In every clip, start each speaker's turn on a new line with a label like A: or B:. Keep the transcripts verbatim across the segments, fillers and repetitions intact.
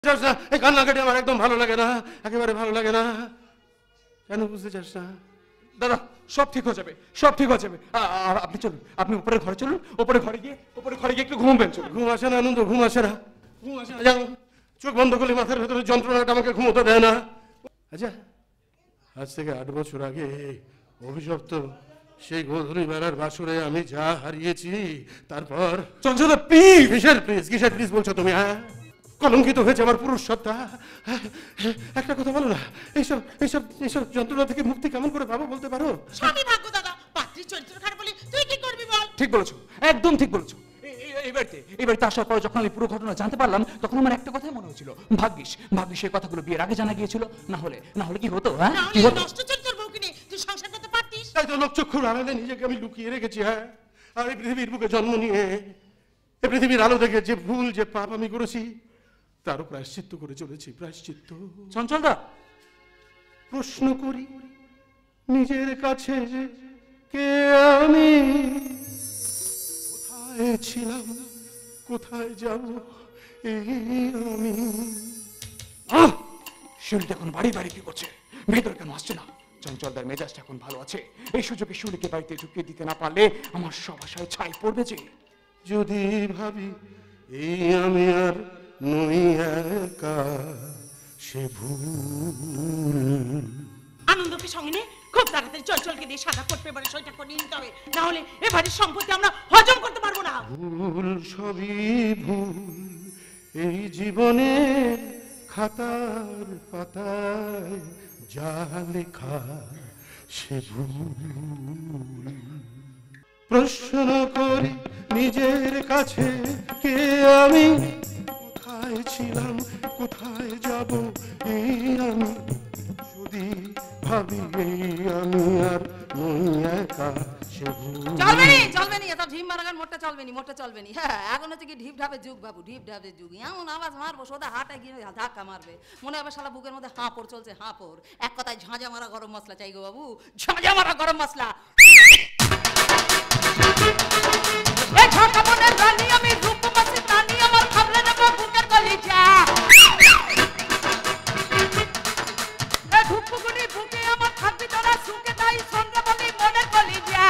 A: এই কান্নাকাটি আমার একদম ভালো লাগে না, একেবারে ভালো লাগে না। কেন বুঝতে চাস না?
B: দাদা সব ঠিক হয়ে যাবে, সব ঠিক হয়ে যাবে। আপনি চলুন, আপনি উপরে ঘরে চলুন, উপরে ঘরে গিয়ে উপরে ঘরে গিয়ে একটু ঘুমবেন। চলুন।
A: ঘুম আসে না আনন্দ, ঘুম আসে না, ঘুম আসে না। জানো চোখ বন্ধ করলে মাথার ভেতরে যন্ত্রণাটা আমাকে ঘুমোতে দেয় না। আচ্ছা আজ থেকে আট বছর আগে অভিশপ্ত সেই গোধূলি বেলার বাসরে আমি যা হারিয়েছি, তারপর
B: চঞ্চল প্লিজ।
A: কিসের প্লিজ, কিসের প্লিজ বলছো তুমি? হ্যাঁ কলঙ্কিত হয়েছে আমার পুরুষ সত্তা। একটা কথা বলো না, এইসব এইসব এইসব যন্ত্রণা থেকে মুক্তি কেমন করে পাবো বলতে পারো?
C: স্বামী ভাগ্য দাদা, পাত্রীর চরিত্র খারাপ বলি তুই কি করবি বল?
B: ঠিক বলেছো, একদম ঠিক বলেছো। এই বাড়িতে এই বাড়িতে আসার পর যখন আমি পুরো ঘটনা জানতে পারলাম, তখন আমার একটা কথাই মনে হয়েছিল, ভাগ্যিস ভাগ্যিস এই কথাগুলো বিয়ের আগে জানা গিয়েছিল। না হলে না হলে কি হতো? হ্যাঁ কি হতো?
C: নষ্ট চরিত্র বউকে নিয়ে তুই সংসার করতে পারতিস।
A: তাই তো লোকচক্ষুর আড়ালে নিজেকে আমি লুকিয়ে রেখেছি। হ্যাঁ আর এই পৃথিবীর বুকে জন্ম নিয়ে এই পৃথিবীর আলো দেখে যে ভুল যে পাপ আমি করেছি তারও প্রায়শ্চিত্ত করে চলেছি। প্রায়শ্চিত্ত।
B: চঞ্চলদা
A: প্রশ্ন করি নিজের কাছে, কে আমি, কোথায় ছিলাম, কোথায় যাব এই আমি।
B: শিউলি এখন বাড়ি বাড়ি কি করছে, ভেতর কেন আসছে না? চঞ্চলদার মেজাজটা এখন ভালো আছে, এই সুযোগে শিউলিকে বাড়িতে ঢুকিয়ে দিতে না পারলে আমার সব আশায় ছাই পড়বে যে।
A: যদি ভাবি এই আমি আর নই একা, সে ভুল।
C: আনন্দকে সঙ্গে নিয়ে খুব তাড়াতাড়ি চঞ্চলকে দিয়ে সাদা কোট পেপারে সইটা করে নিতে হবে, না হলে এ বাড়ির সম্পত্তি আমরা হজম করতে পারবো না।
A: ভুল সবই ভুল, এই জীবনে খাতার পাতায় যা লেখা সে ভুল। প্রশ্ন করি নিজের কাছে, কে আমি, কোথায় ছিলাম, কোথায় যাব এই আমি। যদি ভাবি এই আমি আর নই একা, সে ভুল।
D: চলবে নি চলবে নি, এত ঢিম মারাগান মোটটা চলবে নি, মোটটা চলবে নি। হ্যাঁ এখন হচ্ছে কি ঢিপ ঢাপের যুগ বাবু, ঢিপ ঢাপের যুগ। এমন আওয়াজ মারবো সোদা হাটে গিয়ে ধাক্কা মারবে, মনে হবে শালা বুকের মধ্যে হাঁপড় চলছে, হাঁপড়। এক কথায় ঝাঁঝা মারা গরম মশলা চাই গো বাবু, ঝাঁঝা মারা গরম মশলা। এ ঝাঁকা মনের রানী আমি, রূপমতি রানী আমার, খাবলে নেবো বুকের কলিজা। এ ধুপুকুনি বুকে আমার, খাবি তোরা সুখে তাই সঙ্গে বলি মনের কলিজা।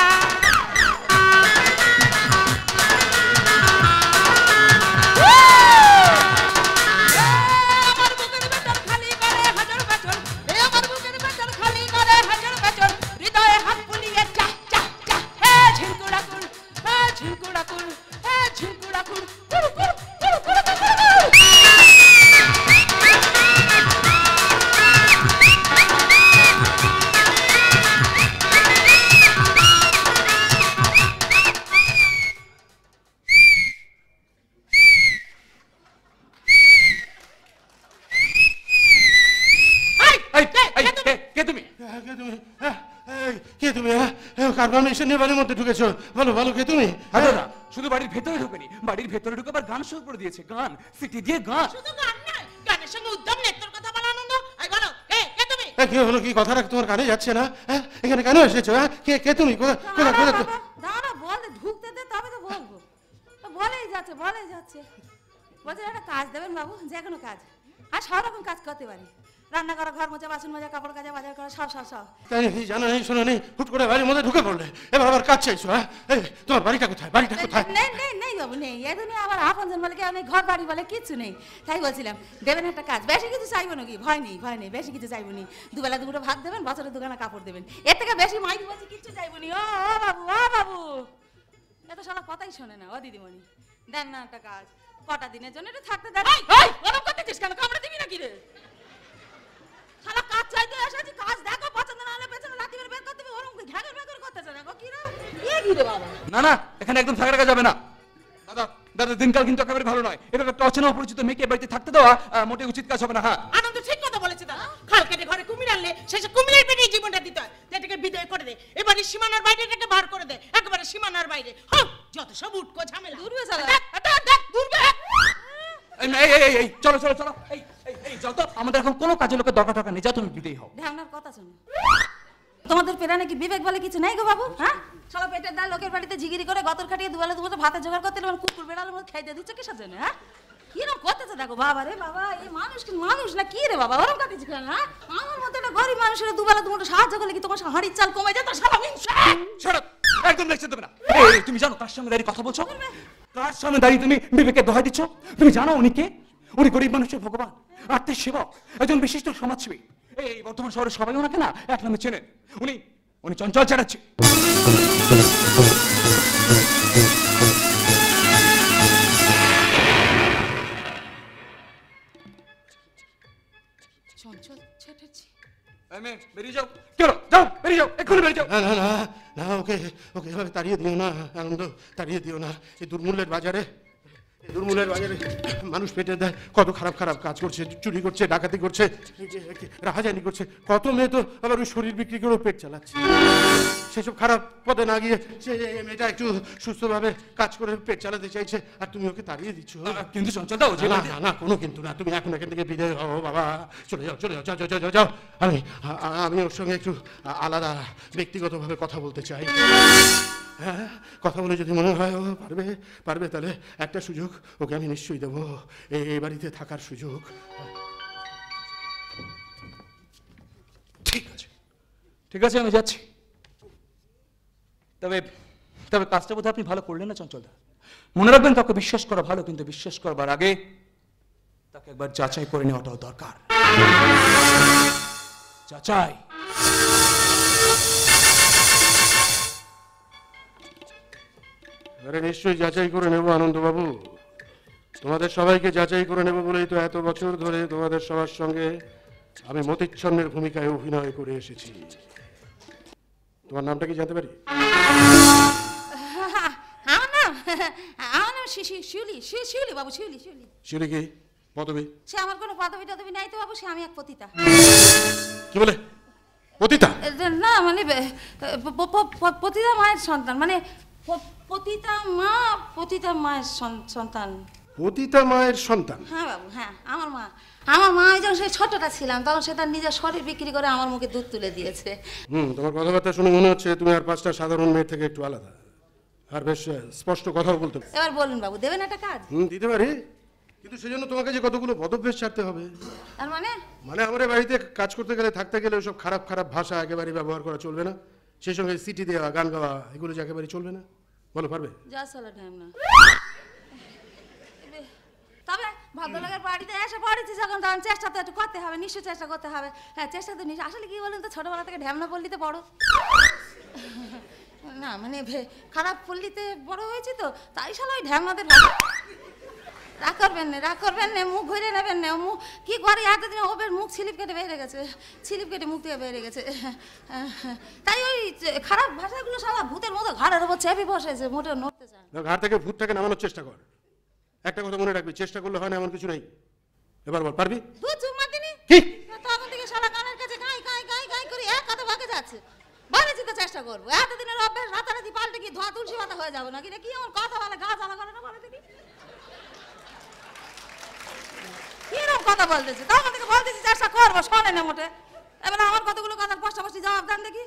A: মধ্যে ঢুকেছো? বলো বলো কে তুমি?
B: শুধু বাড়ির ভেতরে ঢুকেনি, বাড়ির ভেতরে ঢুকে আবার গান শুরু করে দিয়েছে। গান সিটি দিয়ে গান।
C: শুধু গান নয়, গানের সঙ্গে উদ্যম নেত্রর কথা বলা। আনন্দ এই বলো কে কে তুমি?
A: কি হলো, কি কথাটা তোমার কানে যাচ্ছে না? হ্যাঁ এখানে কেন এসেছো? হ্যাঁ কে কে তুমি?
D: দাঁড়া বল, ঢুকতে দে তবে তো বলবো। বলেই যাচ্ছে বলেই যাচ্ছে, বলছে একটা কাজ দেবেন বাবু, যে কোনো কাজ। আর সব রকম কাজ করতে পারি, রান্না করা, ঘর মোছা, বাসন মাজা, কাপড় কাচা, বাজার করা, সব সব সব।
A: তাই জানা নেই শোনা নেই, হুট করে বাড়ির মধ্যে ঢুকে পড়লে, এবার আবার কাজ চাইছো? হ্যাঁ তোমার বাড়িটা কোথায়? বাড়িটা কোথায়?
D: নেই নেই নেই বাবু নেই, এই দুনিয়া আমার আপনজন বলে কেউ নেই, ঘর বাড়ি বলে কিচ্ছু নেই। তাই বলছিলাম দেবেন একটা কাজ, বেশি কিছু চাইবো নাকি? ভয় নেই ভয় নেই, বেশি কিছু চাইবো নি। দুবেলা দুপুরে ভাত দেবেন, বছরে দুখানা কাপড় দেবেন, এর থেকে বেশি মাইক বলছি কিচ্ছু চাইবো নি। ও বাবু ও বাবু, এত শালা কথাই শোনে না। ও দিদিমণি দেন না একটা কাজ, কটা দিনের জন্য একটু থাকতে দেন। ওরকম করতেছিস কেন? কামড়ে দিবি নাকি রে? শালা কাজ চাইতে এসেছি, কাজ দেখো, পছন্দ না হলে পেছনে লাথি মেরে বের করতে হবে। ওরকম ঘ্যাগর ঘ্যাগর করতেছ না গো, কি রে কি কি রে বাবা?
B: না না এখানে একদম থাকা রাখা যাবে না দাদা। দাদা দিনকাল কিন্তু একেবারে ভালো নয়, এভাবে একটা অচেনা অপরিচিত মেয়েকে বাড়িতে থাকতে দেওয়া মোটেই উচিত কাজ হবে না। হ্যাঁ
C: আনন্দ ঠিক কথা বলেছে দাদা, খাল কেটে ঘরে কুমির আনলে শেষে কুমিরের পেটে জীবনটা দিতে হয়। এটাকে বিদায় করে দে, এবারে সীমানার বাইরে এটাকে বার করে দে, একেবারে সীমানার বাইরে। হ্যাঁ যত সব উটকো ঝামেলা।
D: দূরবে শালা,
C: দেখ দেখ দেখ দূরবে।
B: এই এই এই চলো চলো চলো, এই এই এই যত আমাদের এখন কোনো কাজের লোকের দরকার দরকার নেই, যা তুমি বিদেই হও।
D: ঢ্যাংনার কথা শোনো, তোমাদের পেরানে কি বিবেক বলে কিছু নাই গো বাবু? হ্যাঁ শালা পেটের দাল লোকের বাড়িতে জিগিরি করে গতর খাটিয়ে দুবেলা দুপুরে ভাতের জোগাড় করতে, কুকুর বেড়ালের মতো খাইতে দিচ্ছ কিসের জন্য? হ্যাঁ কিরম করতেছে দেখো বাবা রে বাবা, এই মানুষ কি মানুষ না কি রে বাবা, ওরম কাটিছে কেন? হ্যাঁ আমার মতো একটা গরিব মানুষের দুবেলা দুমুঠো সাহায্য করলে কি তোমার হাঁড়ির চাল কমে যেত? সারা হিংসা।
B: শাট আপ, একদম দেখতে দেবে না। এই তুমি জানো কার সামনে দাঁড়িয়ে কথা বলছো? কার সামনে দাঁড়িয়ে তুমি বিবেকের দোহাই দিচ্ছ? তুমি জানো উনি কে? উনি গরিব মানুষের ভগবান, আত্মের সেবক, একজন বিশিষ্ট সমাজসেবী। এই বর্তমান শহরে সবাই ওনাকে না এক নামে চেনেন। উনি উনি চঞ্চল চ্যাটার্জি।
D: চঞ্চল চ্যাটার্জি।
B: বেরিয়ে যাও, কেন যাও, বেরিয়ে যাও, এক্ষুনি বেরিয়ে যাও।
A: না না না না, ওকে ওকে এভাবে তাড়িয়ে দিও না আনন্দ, তাড়িয়ে দিও না। এই দুর্মূল্যের বাজারে, এই দুর্মূল্যের বাজারে মানুষ পেটে দেয়, কত খারাপ খারাপ কাজ করছে, চুরি করছে, ডাকাতি করছে, রাহাজানি করছে, কত মেয়ে তো আবার ওই শরীর বিক্রি করেও পেট চালাচ্ছে। সেসব খারাপ পথে না গিয়ে সে মেয়েটা একটু সুস্থভাবে কাজ করে পেট চালাতে চাইছে, আর তুমি ওকে তাড়িয়ে দিচ্ছ।
B: কিন্তু চঞ্চল দাও,
A: না না না, কোনো কিন্তু না, তুমি এখন এখান থেকে বিদায় হও বাবা, চলে যাও চলে যাও, যাও যাও যাও যাও। আমি আমি ওর সঙ্গে একটু আলাদা ব্যক্তিগতভাবে কথা বলতে চাই। হ্যাঁ, কথা বলে যদি মনে হয় ও পারবে পারবে তাহলে একটা সুযোগ ওকে আমি নিশ্চয়ই দেবো, এই বাড়িতে থাকার সুযোগ।
B: ঠিক আছে ঠিক আছে, আমি যাচ্ছি। তবে তবে কাজটা বোধহয় আপনি ভালো করলেন না চঞ্চলদা। মনে রাখবেন, কাউকে বিশ্বাস করা ভালো, কিন্তু বিশ্বাস করবার আগে তাকে একবার যাচাই করে নেওয়াটাও দরকার। যাচাই।
A: আরে নিশ্চয়ই যাচাই করে নেব আনন্দবাবু, তোমাদের সবাইকে যাচাই করে নেব বলেই তো এত বছর ধরে তোমাদের সবার সঙ্গে আমি মতিচ্ছন্নের ভূমিকায় অভিনয় করে এসেছি। তোমার নামটা কি জানতে পারি?
D: আমার নাম আমার নাম শিউলি, শিউলি বাবু, শিউলি শিউলি।
A: শিউলি কি পদবী?
D: সে আমার কোনো পদবী টদবী নাই তো বাবু, সে আমি এক পতিতা।
A: কি বলে পতিতা?
D: না মানে পতিতা মায়ের সন্তান, মানে পতিতা মা, পতিতা মায়ের সন্তান।
A: পতিতা মায়ের সন্তান?
D: হ্যাঁ বাবু, হ্যাঁ আমার মা, আমার মা যখন সেই ছোটটা ছিলাম তখন সে তার নিজের শরীর বিক্রি করে আমার মুখে দুধ তুলে দিয়েছে।
A: হুম, তোমার কথাবার্তা শুনে মনে হচ্ছে তুমি আর পাঁচটা সাধারণ মেয়ের থেকে একটু আলাদা, আর বেশ স্পষ্ট কথাও বলতে।
D: এবার বলুন বাবু, দেবেন একটা কাজ?
A: হুম, দিতে পারি, কিন্তু সেজন্য তোমাকে যে কতগুলো পদভ্যাস ছাড়তে হবে।
D: তার মানে? মানে
A: আমার বাড়িতে কাজ করতে গেলে, থাকতে গেলে ওসব খারাপ খারাপ ভাষা একেবারে ব্যবহার করা চলবে না, সেই সঙ্গে সিটি দেওয়া, গান গাওয়া, এগুলো যে একেবারে চলবে না। বলো পারবে?
D: যা সালা টাইম না। তবে ভদ্রলোকের বাড়িতে এসে পড়েছি যখন, তখন চেষ্টা তো একটু করতে হবে, নিশ্চয় চেষ্টা করতে হবে। হ্যাঁ চেষ্টা তো নিশ্চয়। আসলে কি বলুন তো, ছোটবেলা থেকে ঢ্যামনা পল্লীতে বড় না, মানে খারাপ পল্লীতে বড় হয়েছি তো, তাই শালা ওই ঢ্যামনাদের রাগ করবেন না, রাগ করবেন না, মুখ ঘুরে নেবেন না। মুখ কি করে এতদিন ওবের মুখ ছিলিপ কেটে বেরিয়ে গেছে, ছিলিপ কেটে মুখ থেকে বেরিয়ে গেছে। তাই ওই খারাপ ভাষাগুলো সারা ভূতের মতো ঘাড়ের উপর চেপে বসেছে, মোটেও নড়তে চায় না।
A: ঘাড় থেকে ভূতটাকে নামানোর চেষ্টা কর। একটা কথা মনে রাখবি, চেষ্টা করলে হয় না এমন কিছু নেই। এবার বল, পারবি?
D: ভূত চুপ মারতিনি
A: কি?
D: তখন থেকে শালা কানের কাছে গাই গাই গাই গাই করে এক কথা ভাগে যাচ্ছে। বলেছি তো চেষ্টা করবো, এতদিনের অভ্যাস রাতারাতি পাল্টে কি ধোয়া তুলসী পাতা হয়ে যাবো নাকি? কি আমার কথা বলে গা জ্বালা করে না? বলে দেখি কিরকম কথা বলতেছে, তখন থেকে বলতেছি চেষ্টা করবো, শোনে না মোটে। এবার আমার কতগুলো কথার পাশাপাশি জবাব দেন দেখি।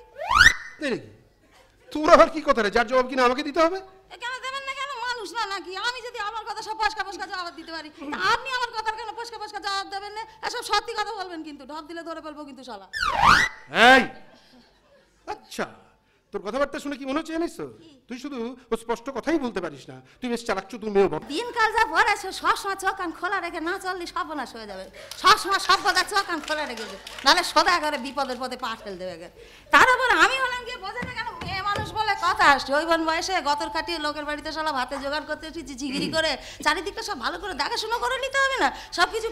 A: তোর আবার কি কথা রে, যার জবাব কিনা আমাকে দিতে হবে?
D: কেন দেবেন না? কেন মানুষ না নাকি? আমি যদি আমার কথা সব পস্কা পস্কা জবাব দিতে পারি, আপনি আমার কথার কেন পস্কা পস্কা জবাব দেবেন না? এসব সত্যি কথা বলবেন কিন্তু, ঢপ দিলে ধরে ফেলবো কিন্তু শালা।
A: এই আচ্ছা, তোর কথাবার্তা শুনে কি মনে হচ্ছে জানিস তো, তুই শুধু ও স্পষ্ট কথাই বলতে পারিস না, তুই বেশ চালাচ্ছু, তুই মেয়েও বট।
D: দিনকাল যা পড়েছে, সবসময় চোখ কান খোলা রেখে না চললে সর্বনাশ হয়ে যাবে। সবসময় সব কথা চোখ কান খোলা রেখেছে, নাহলে সদা করে বিপদের পথে পা ফেল দেবে। তার উপর আমি হলাম গিয়ে বোঝে না কেন, মেয়ে মানুষ বলে কথা আসছে, জৈবন বয়সে গতর কাটিয়ে লোকের বাড়িতে শালা ভাতে জোগাড় করতে এসেছি, ঝিগিরি করে চারিদিকটা সব ভালো করে দেখাশোনা করে নিতে হবে না? সব কিছু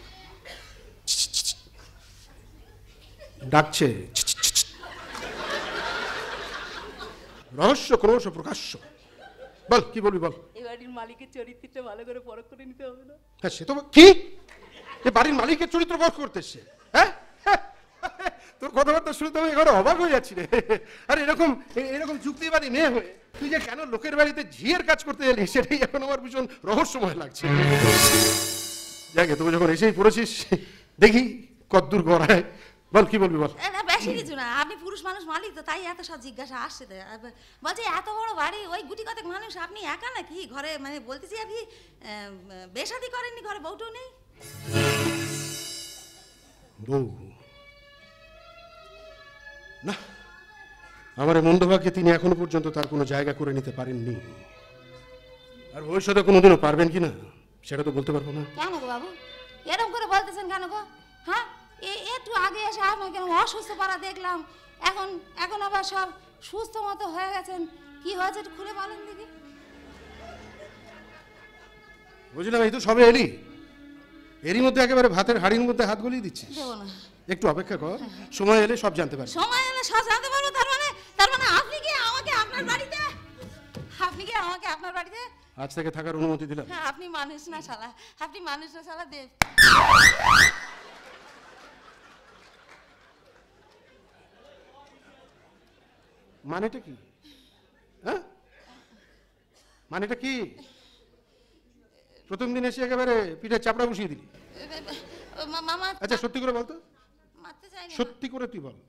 A: ডাকছে, রহস্য ক্রমশ প্রকাশ্য। বল কি বলবি বল।
D: এই বাড়ির মালিকের চরিত্রটা ভালো করে পরখ করে নিতে হবে না?
A: হ্যাঁ সে তো কি, এই বাড়ির মালিকের চরিত্র পরখ করতে এসছে? হ্যাঁ, তোর কথাবার্তা শুনে তো আমি এখানে অবাক হয়ে যাচ্ছি রে। আরে এরকম এরকম যুক্তিবাদী মেয়ে হয়ে তুই যে কেন লোকের বাড়িতে ঝিয়ের কাজ করতে এলি, সেটাই এখন আমার ভীষণ রহস্যময় লাগছে। যাকে তুই যখন এসেই পড়েছিস, দেখি কদ্দূর গড়ায় বল কি বলবি বল।
D: এ, না বেশি কিছু না, আপনি পুরুষ মানুষ মালিক তো, তাই এত সব জিজ্ঞাসা আসছে তো। আ, বলছে এত বড় বাড়ি, ওই গুটি কতক মানুষ, আপনি একা নাকি ঘরে? মানে বলতেছি আপনি বেশাদি করেননি, ঘরে বউটাও নেই?
A: বউ না, আমার এই মন্দভাগ্যে তিনি এখনো পর্যন্ত তার কোনো জায়গা করে নিতে পারেননি, আর ভবিষ্যতে কোনোদিনও পারবেন কিনা সেটা তো বলতে পারবো না।
D: কেন গো বাবু এরকম করে বলতেছেন কেন গো? হ্যাঁ, একটু আগে এসে আপনাকে কেন অসুস্থ পাড়া দেখলাম, এখন এখন আবার সব সুস্থ মতো হয়ে গেছেন, কি হয়েছে একটু খুলে বলেন দেখি।
A: বুঝলাম, এই তো সবে এলি, এরই মধ্যে একেবারে ভাতের হাড়ির মধ্যে হাত গলিয়ে দিচ্ছিস।
D: দেবো না,
A: একটু অপেক্ষা কর, সময় এলে সব জানতে পারবি।
D: সময় এলে সব জানতে পারবো? তার মানে তার মানে আপনি কি আমাকে আপনার বাড়িতে, আপনি কি আমাকে আপনার বাড়িতে?
A: আজ থেকে থাকার অনুমতি দিলাম।
D: হ্যাঁ, আপনি মানুষ না শালা, আপনি মানুষ না শালা দেব।
A: মানেটা কি? হ্যাঁ, মানেটা কি? প্রথম দিন এসে একেবারে পিঠে চাপড়া বসিয়ে দিলি।
D: মামা
A: আচ্ছা সত্যি করে বলতো,
D: মারতে চাইনি,
A: সত্যি করে তুই বল।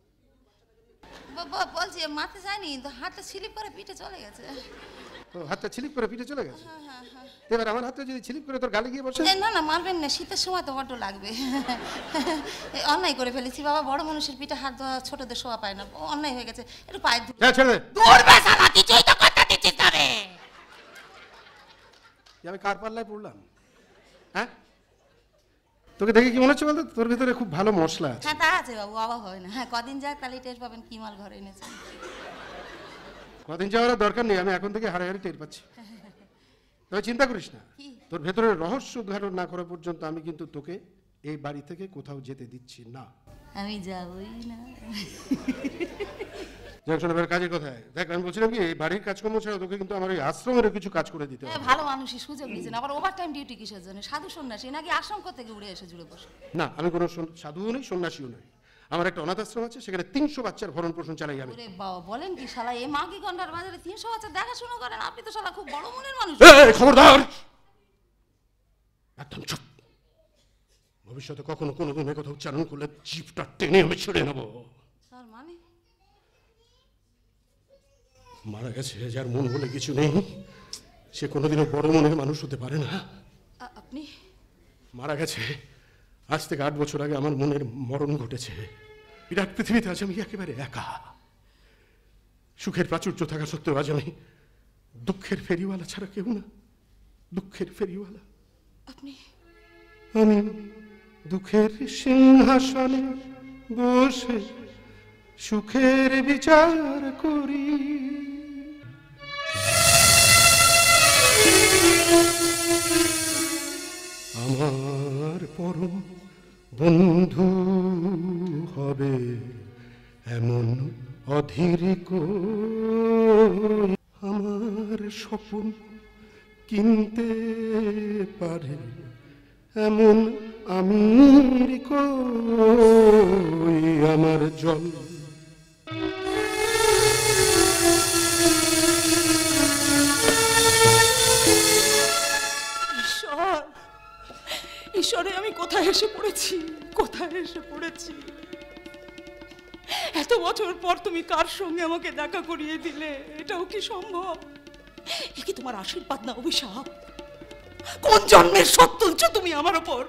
D: ব- ব- বলছি মারতে চাইনি তো, হাতটা স্লিপ করে পিঠে চলে গেছে।
A: তো হাতটা ছিলিপ করে পিঠে চলে গেছে,
D: হ্যাঁ হ্যাঁ হ্যাঁ।
A: এবার আমার হাতটা যদি ছিলিপ করে তোর গালে গিয়ে বসে।
D: এ, না না মারবেন না, শীতের সময় তো বড্ড লাগবে। এ, অন্যায় করে ফেলেছি বাবা, বড় মানুষের পিঠে হাত দেওয়া ছোটদের শোয়া পায় না, ও অন্যায় হয়ে গেছে, একটু পায়ে ধু-
A: হ্যাঁ ছেড়ে দে।
C: দূর বেসালা, কিছুই তো কথা দিচ্ছিস না রে।
A: যে আমি কার পাল্লায় পড়লাম? হ্যাঁ, তোকে দেখে কি মনে হচ্ছে বলতো, তোর ভিতরে খুব ভালো মশলা আছে।
D: হ্যাঁ তা আছে বাবু, অবাক হয় না। হ্যাঁ, কদিন যাক তাহলে টের পাবেন কি মাল ঘরে এনেছেন।
A: কদিন যাওয়ার দরকার নেই, আমি এখন থেকে হাড়ে হাড়ে টের পাচ্ছি। তবে চিন্তা করিস না,
D: কি?
A: তোর ভেতরের রহস্য উদ্ঘাটন না করা পর্যন্ত আমি কিন্তু তোকে এই বাড়ি থেকে কোথাও যেতে দিচ্ছি না।
D: আমি যাবই না।
A: জংশন এবার কাজের কথায় দেখ, আমি বলছিলাম কি, এই বাড়ির কাজকর্ম ছাড়া তোকে কিন্তু আমার এই আশ্রমেরও কিছু কাজ করে দিতে
D: হ্যাঁ,
A: হবে।
D: ভালো মানুষই সুযোগ নিয়েছেন, আবার ওভার টাইম ডিউটি কিসের জন্য? সাধু সন্ন্যাসী নাকি আশ্রম করতে গিয়ে উড়ে এসে জুড়ে বসে?
A: না, আমি কোনো সন- সাধুও নই, সন্ন্যাসীও নই। আমার একটা অনাথ আশ্রম আছে, সেখানে তিনশো বাচ্চার ভরণ পোষণ চালাই আমি।
D: ওরে বাবা, বলেন কি শালা, এই মাগি গন্ডার বাজারে তিনশো বাচ্চা দেখাশোনা করেন? আপনি তো শালা খুব বড় মনের মানুষ।
A: এই, খবরদার, একদম চুপ। ভবিষ্যতে কখনো কোনো দিন কথা উচ্চারণ করলে জিভটা টেনে আমি ছেড়ে নেবো।
D: তার মানে
A: মারা গেছে যার মন বলে কিছু নেই, সে কোনোদিনও বড় মনের মানুষ হতে পারে না।
D: আ- আপনি
A: মারা গেছে আজ থেকে আট বছর আগে, আমার মনের মরণ ঘটেছে। বিরাট পৃথিবীতে আজ আমি একেবারে একা। সুখের প্রাচুর্য থাকা সত্ত্বেও আজ আমি দুঃখের ফেরিওয়ালা ছাড়া কেউ না, দুঃখের ফেরিওয়ালা।
D: আপনি
A: আমি দুঃখের সিংহাসনে বসে সুখের বিচার করি। আমার পরম বন্ধু হবে এমন অধীর কই, আমার স্বপ্ন কিনতে পারে এমন আমির কই, আমার জল
C: ঈশ্বর, ঈশ্বরে আমি কোথায় এসে পড়েছি, কোথায় এসে পড়েছি। এত বছর পর তুমি কার সঙ্গে আমাকে দেখা করিয়ে দিলে, এটাও কি সম্ভব? এ কি তোমার আশীর্বাদ না অভিশাপ? কোন জন্মের শোধ তুলছো তুমি আমার ওপর?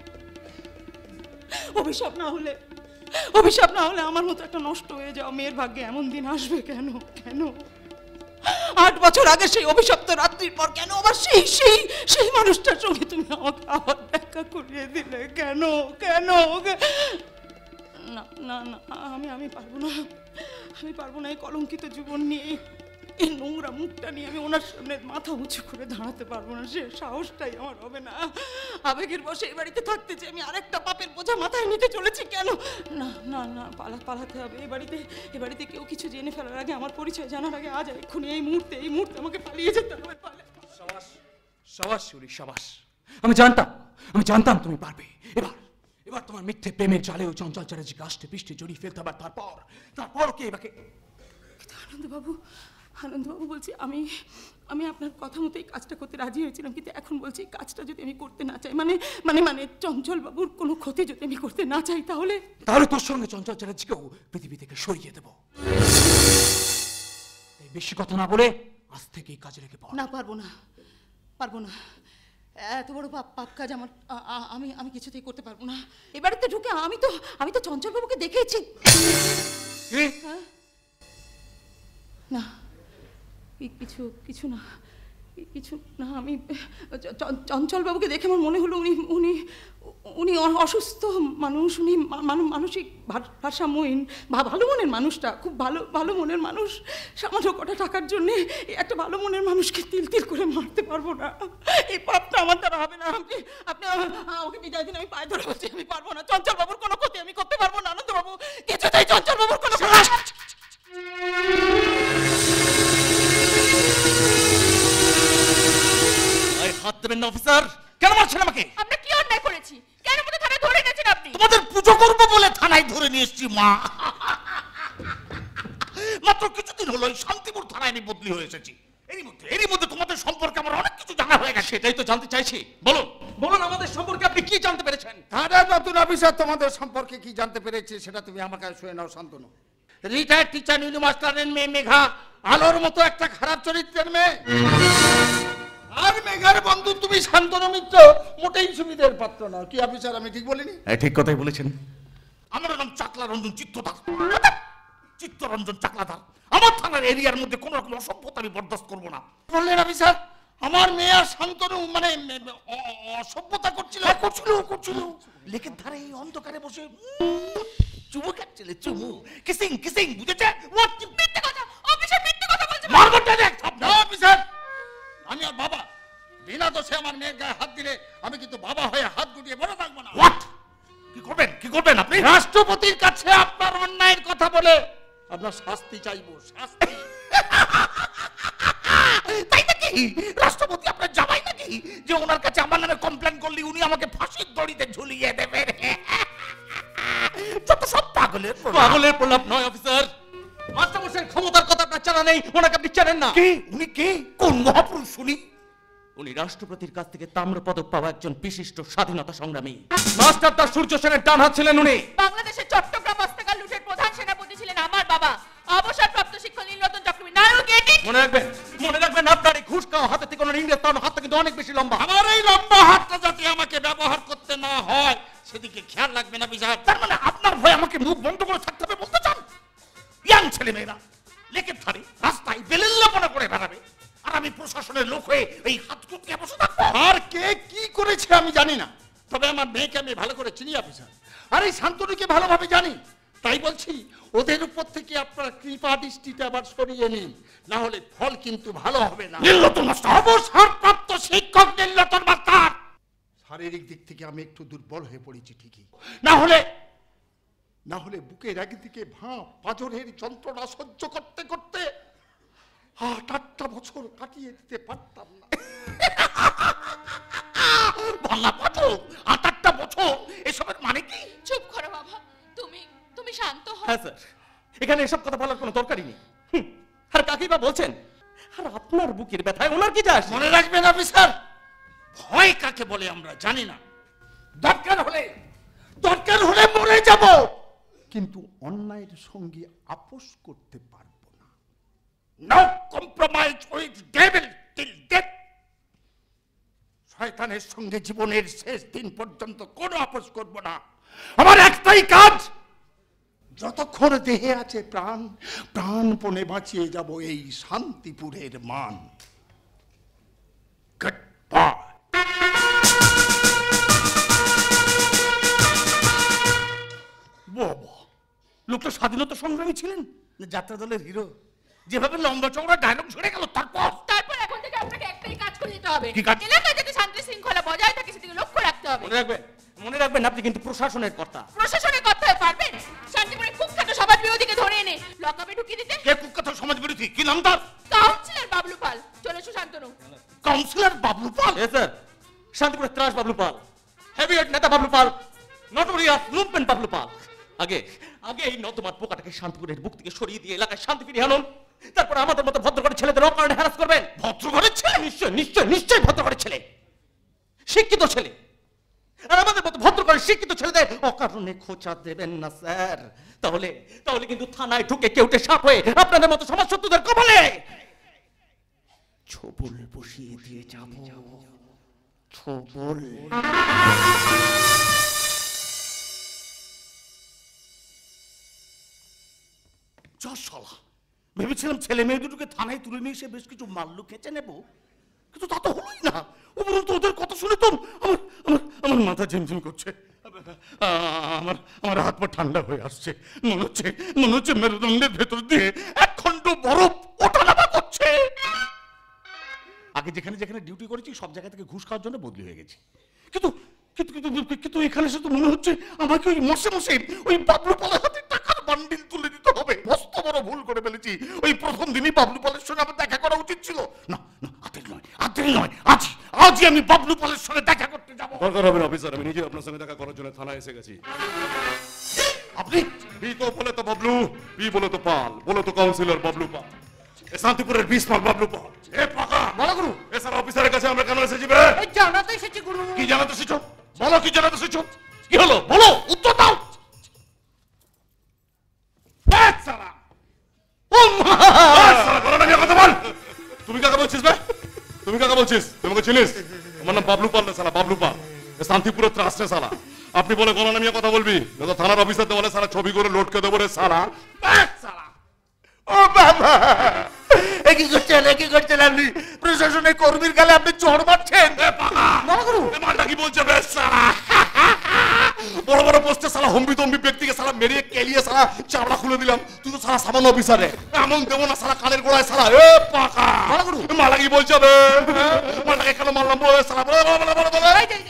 C: অভিশাপ না হলে, অভিশাপ না হলে আমার মতো একটা নষ্ট হয়ে যাও মেয়ের ভাগ্যে এমন দিন আসবে কেন? কেন আট বছর আগে সেই অভিশপ্ত রাত্রির পর কেন আবার সেই সেই সেই মানুষটার সঙ্গে তুমি আমাকে আবার দেখা করিয়ে দিলে কেন? কেন? না না না, আমি আমি পারবো না, আমি পারবো না এই কলঙ্কিত জীবন নিয়ে, এই নোংরা মুখটা নিয়ে আমি ওনার সামনে মাথা উঁচু করে দাঁড়াতে পারবো না, সে সাহসটাই আমার হবে না। আবেগের বসে এই বাড়িতে থাকতে যে আমি আরেকটা পাপের বোঝা মাথায় নিতে চলেছি কেন? না না না, পালা পালাতে হবে এই বাড়িতে, এই বাড়িতে কেউ কিছু জেনে ফেলার আগে, আমার পরিচয় জানার আগে, আজ এক্ষুনি এই মুহূর্তে, এই মুহূর্তে আমাকে পালিয়ে যেতে হবে। পালে
B: সাবাস সাবাস শিউলি, সাবাস। আমি জানতাম, আমি জানতাম তুমি পারবে। এবার এবার তোমার মিথ্যে প্রেমের জালে ওই চঞ্চল চ্যাটার্জি গাছটে পৃষ্ঠে জড়িয়ে ফেলতে হবে, তারপর তারপর কে এবাকে?
C: আনন্দ বাবু, আনন্দবাবু বলছি আমি আমি আপনার কথা মতো এই কাজটা করতে রাজি হয়েছিলাম, কিন্তু এখন বলছি এই কাজটা যদি আমি করতে না চাই, মানে মানে মানে চঞ্চলবাবুর কোনো ক্ষতি যদি আমি করতে না চাই, তাহলে
B: তাহলে তোর সঙ্গে চঞ্চল চ্যাটার্জিকেও পৃথিবী থেকে সরিয়ে দেবো। তাই বেশি কথা না বলে আজ থেকে এই কাজে লেগে পড়।
C: না, পারবো না, পারবো না। এত বড় পাপ পাপ কাজ আমার আ- আ- আমি আমি কিছুতেই করতে পারবো না। এ বাড়িতে ঢুকে আমি তো আমি তো চঞ্চলবাবুকে দেখেছি। হ্যাঁ? না, কি- কিছু কিছু না, কি- কিছু না। আমি চ- চ- চঞ্চলবাবুকে দেখে আমার মনে হলো উনি উনি উনি অ- অসুস্থ মানুষ, উনি মা- মানু- মানসিক ভার- ভারসাম্যহীন, ভা- ভালো মনের মানুষটা, খুব ভালো ভালো মনের মানুষ। সামান্য কটা টাকার জন্যে একটা ভালো মনের মানুষকে তিল তিল করে মারতে পারবো না। এই পাপটা আমার দ্বারা হবে না। আপনি আপনি আমা- আমাকে বিদায় দিন, আমি পায়ে ধরে বলছি আমি পারবো না। চঞ্চলবাবুর কোনো ক্ষতি আমি করতে পারবো না। আনন্দবাবু, কিছুতেই চঞ্চলবাবুর কোনো ক্ষতি।
B: হাত দেবেন না অফিসার, কেন মারছেন আমাকে?
C: আমরা কি অন্যায় করেছি? কেন মনে থানায় ধরে এনেছেন আপনি?
E: তোমাদের পুজো করবো বলে থানায় ধরে নিয়ে এসছি মা। মাত্র কিছুদিন হলো এই শান্তিপুর থানায় আমি বদলি হয়ে এসেছি। এরই মধ্যে এরই মধ্যে তোমাদের সম্পর্কে আমার অনেক কিছু জানা হয়ে গেছে।
B: সেটাই তো জানতে চাইছি। বলুন বলুন আমাদের সম্পর্কে আপনি কি জানতে পেরেছেন?
A: থানার নতুন অফিসার তোমাদের সম্পর্কে কি জানতে পেরেছে সেটা তুমি আমাকে শুয়ে নাও শান্তনু।
E: রিটায়ার্ড টিচার নীলু মাস্টারের মেয়ে মেঘা আলোর মতো একটা খারাপ চরিত্রের মেয়ে।
A: আর মেঘার বন্ধু তুমি শান্তনু মিত্র মোটেই সুবিধের পাত্র না। কি অফিসার, আমি ঠিক বলিনি?
B: ঠিক কথাই বলেছেন।
E: আমার নাম চাকলা রঞ্জন চিত্তদার। চিত্তরঞ্জন চাকলাদার। আমার থানার এরিয়ার মধ্যে কোন রকম অসভ্যতা আমি বরদাস্ত করবো না। বললেন অফিসার, আমার মেয়ে আর শান্তনু মানে অ- অ- অসভ্যতা করছিল করছিল করছিল লেকের ধারে এই অন্ধকারে বসে উম, চুমু খাচ্ছিল, চুমু কিসিং কিসিং, বুঝেছে?
C: মিথ্যে কথা, অফিসার মিথ্যে কথা বলছে।
E: মারবটা দেখ না অফিসার, আমি আর বাবা বিনা দোষে আমার মেয়ের গায়ে হাত দিলে আমি কিন্তু বাবা হয়ে হাত গুটিয়ে বড় থাকবো না। হোয়াট? কি করবেন কি করবেন আপনি? রাষ্ট্রপতির কাছে আপনার অন্যায়ের কথা বলে আপনার শাস্তি চাইবো, শাস্তি। তাই নাকি? রাষ্ট্রপতি আপনার জামাই নাকি যে ওনার কাছে আমার নামে কমপ্লেন করলে উনি আমাকে ফাঁসির দড়িতে ঝুলিয়ে দেবেন? যত সব পাগলের প্রলাপ।
B: পাগলের প্রলাপ নয় অফিসার, মাস্টারমশাইয়ের ক্ষমতার কথা আপনার জানা নেই, ওনাকে আপনি জানেন না।
E: কে উনি? কে কোন মহাপুরুষ শুনি?
B: উনি রাষ্ট্রপতির কাছ থেকে তাম্র পদক পাওয়া একজন বিশিষ্ট স্বাধীনতা সংগ্রামী। মাস্টার তার সূর্য সেনের ডান হাত ছিলেন উনি।
C: বাংলাদেশের চট্টগ্রাম হস্তাকার লুটের প্রধান সেনাপতি ছিলেন আমার বাবা, অবসরপ্রাপ্ত শিক্ষক নীলরতন চক্রবর্তী। নায়ক এটি
B: মনে রাখবেন মনে রাখবেন আপনার এই ঘুষ খাওয়া হাতে থেকে ওনার ইংরেজ তার হাতটা কিন্তু অনেক বেশি লম্বা।
E: আমার এই লম্বা হাতটা যাতে আমাকে ব্যবহার করতে না হয় সেদিকে খেয়াল রাখবেন না বিচার। তার মানে আপনার ভয় আমাকে মুখ বন্ধ করে থাকতে হবে বলতে চান? ইয়াং ছেলে মেয়েরা লেকের ধারে রাস্তায় বেলেল্লাপনা করে বেড়াবে আর আমি প্রশাসনের লোক হয়ে এই হাত কুটকে বসে থাকবো?
A: আর কে কি করেছে আমি জানি না,
E: তবে আমার মেয়েকে আমি ভালো করে চিনি অফিসার, আর এই শান্তনুকে ভালোভাবে জানি। তাই বলছি ওদের উপর থেকে আপনার কৃপা দৃষ্টিটা আবার সরিয়ে নিন, না হলে ফল কিন্তু ভালো হবে না। নীলরতন মাস্টার, অবসরপ্রাপ্ত শিক্ষক নীলরতন মাস্টার।
A: শারীরিক দিক থেকে আমি একটু দুর্বল হয়ে পড়েছি ঠিকই,
E: না হলে
A: না হলে বুকের একদিকে ভাঁপ পাঁজরের যন্ত্রণা সহ্য করতে করতে আট আটটা বছর কাটিয়ে দিতে পারতাম না।
E: ভাঙা পাথর আট আটটা বছর, এসবের মানে কি?
C: চুপ করো বাবা, তুমি তুমি শান্ত হও।
B: হ্যাঁ স্যার, এখানে এসব কথা বলার কোনো দরকারই নেই। হুম, আর কাকেই বা বলছেন? আর আপনার বুকের ব্যথায় ওনার কি যায় আসে?
E: মনে রাখবেন অফিসার, ভয় কাকে বলে আমরা জানি না। দরকার হলে দরকার হলে মরে যাব,
A: কিন্তু অন্যায়ের সঙ্গে আপোষ করতে পারবো না।
E: No compromise with devil till death. শয়তানের সঙ্গে জীবনের শেষ দিন পর্যন্ত কোনো আপোষ করব না। আমার একটাই কাজ,
A: যতক্ষণ দেহে আছে প্রাণ, প্রাণপণে বাঁচিয়ে যাব এই শান্তিপুরের মান।
E: Good bye. বাবা, লোকটা স্বাধীনতা সংগ্রামী ছিলেন, যাত্রা দলের হিরো, যেভাবে লম্বা চওড়া ডায়লগ ঝরে গেল। তারপর
C: তারপর এখন থেকে আপনাকে একটাই কাজ করে দিতে হবে।
E: কি কাজ?
C: এলাকায় যাতে শান্তি শৃঙ্খলা বজায় থাকে সেদিকে লক্ষ্য রাখতে হবে।
B: মনে রাখবেন মনে রাখবেন আপনি কিন্তু প্রশাসনের কর্তা।
C: প্রশাসনের করতে হবে পারবেন? শান্তিপুরে কুখ্যাত সমাজ বিরোধীকে ধরে এনে লকআপে ঢুকিয়ে দিতে।
E: কে কুখ্যাত সমাজ বিরোধী? কি নাম তার?
C: কাউন্সিলর বাবলু পাল। চলে এসো শান্তনু।
E: কাউন্সিলর বাবলু পাল?
B: এ স্যার, শান্তিপুরের ত্রাস বাবলু পাল, হেভিওয়েট নেতা বাবলু পাল, নটোরিয়াস লুম্পেন বাবলু পাল। আগে আগে এই নর্দমার পোকাটাকে শান্তিপুরের বুক থেকে সরিয়ে দিয়ে এলাকায় শান্তি ফিরিয়ে আনুন। তারপর আমাদের মতো ভদ্রঘরের ছেলেদের অকারণে হ্যারাস করবেন?
E: ভদ্রঘরের ছেলে?
B: নিশ্চয় নিশ্চয় নিশ্চয় ভদ্রঘরের ছেলে, শিক্ষিত ছেলে। আর আমাদের মতো ভদ্রঘরের শিক্ষিত ছেলেদের অকারণে খোঁচা দেবেন না স্যার। তাহলে তাহলে কিন্তু থানায় ঢুকে কেউটে সাপ হয়ে আপনাদের মতো সমাজ শত্রুদের কবলে ছবল বসিয়ে দিয়ে যাব। ছবল।
E: শালা, ভেবেছিলাম ছেলে মেয়ে দুটোকে থানায় তুলে নিয়ে এসে বেশ কিছু মাল্লু খেচে নেব, কিন্তু তা তো হলোই না। উপরন্তু ওদের কথা শুনে তো আমার আমার আমার মাথা ঝিমঝিম করছে, আমার আমার হাত পা ঠান্ডা হয়ে আসছে। মনে হচ্ছে মনে হচ্ছে মেরুদণ্ডের ভেতর দিয়ে এক খণ্ড বরফ ওঠানামা করছে। আগে যেখানে যেখানে ডিউটি করেছি সব জায়গা থেকে ঘুষ খাওয়ার জন্য বদলি হয়ে গেছি, কিন্তু কিন্তু কিন্তু কিন্তু এখানে শুধু মনে হচ্ছে আমাকে ওই মশে মশে ওই বাবলু পালের হাতে টাকার বান্ডিল তুলে দিতে হবে। মস্ত বড় ভুল করে ফেলেছি। ওই প্রথম দিনই বাবলু পালের সঙ্গে আমার দেখা করা উচিত ছিল। না না, আজই নয় আজই নয় আজই আজই আমি বাবলু পালের সঙ্গে দেখা করতে যাব।
A: দরকার হবে না অফিসার, আমি নিজে আপনার সঙ্গে দেখা করার জন্য থানায় এসে গেছি।
E: আপনি
A: বি তো বলে তো বাবলু, বি বলে তো পাল, বলে তো কাউন্সিলর বাবলু পাল, এ শান্তিপুরের বিশ মাল বাবলু পাল। এ পাকা
E: বলো গুরু,
A: এ স্যার অফিসারের কাছে আমরা কেন এসেছি বে?
E: এই জানাতে এসেছি গুরু। কি জানাতে এসেছো? বলো কি জানাতে এসেছো? কি হলো বলো, উত্তর দাও।
A: তুমি কাকে বলছিস বে? তুমি কাকে বলছিস? তোমাকে চিনিস? আমার নাম বাবলু পাল রে সালা, বাবলু পাল। এ শান্তিপুরের ত্রাস রে সালা। আপনি বলে গলা নামিয়ে কথা বলবি, না তো থানার অফিসারতে বলে সারা ছবি করে লটকে দেবো রে সালা।
E: ও বাবা, এ কি করছেন এ কি করছেন আপনি? প্রশাসনের কর্মীর গালে আপনি চড় মারছেন।
A: মালটা কি বলছে বে সালা? বড় বড় পোস্টে সালা হম্বি তম্বি ব্যক্তিকে সালা মেরিয়ে কেলিয়ে সালা চামড়া খুলে দিলাম। তুই তো সালা সামান্য অফিসারে এমন দেবো না সালা কানের গোড়ায় সালা। এ পাকা মালা কি বলছে বে? মালটাকে কেন মারলাম বলে সালা? বলে বলে বলে বলে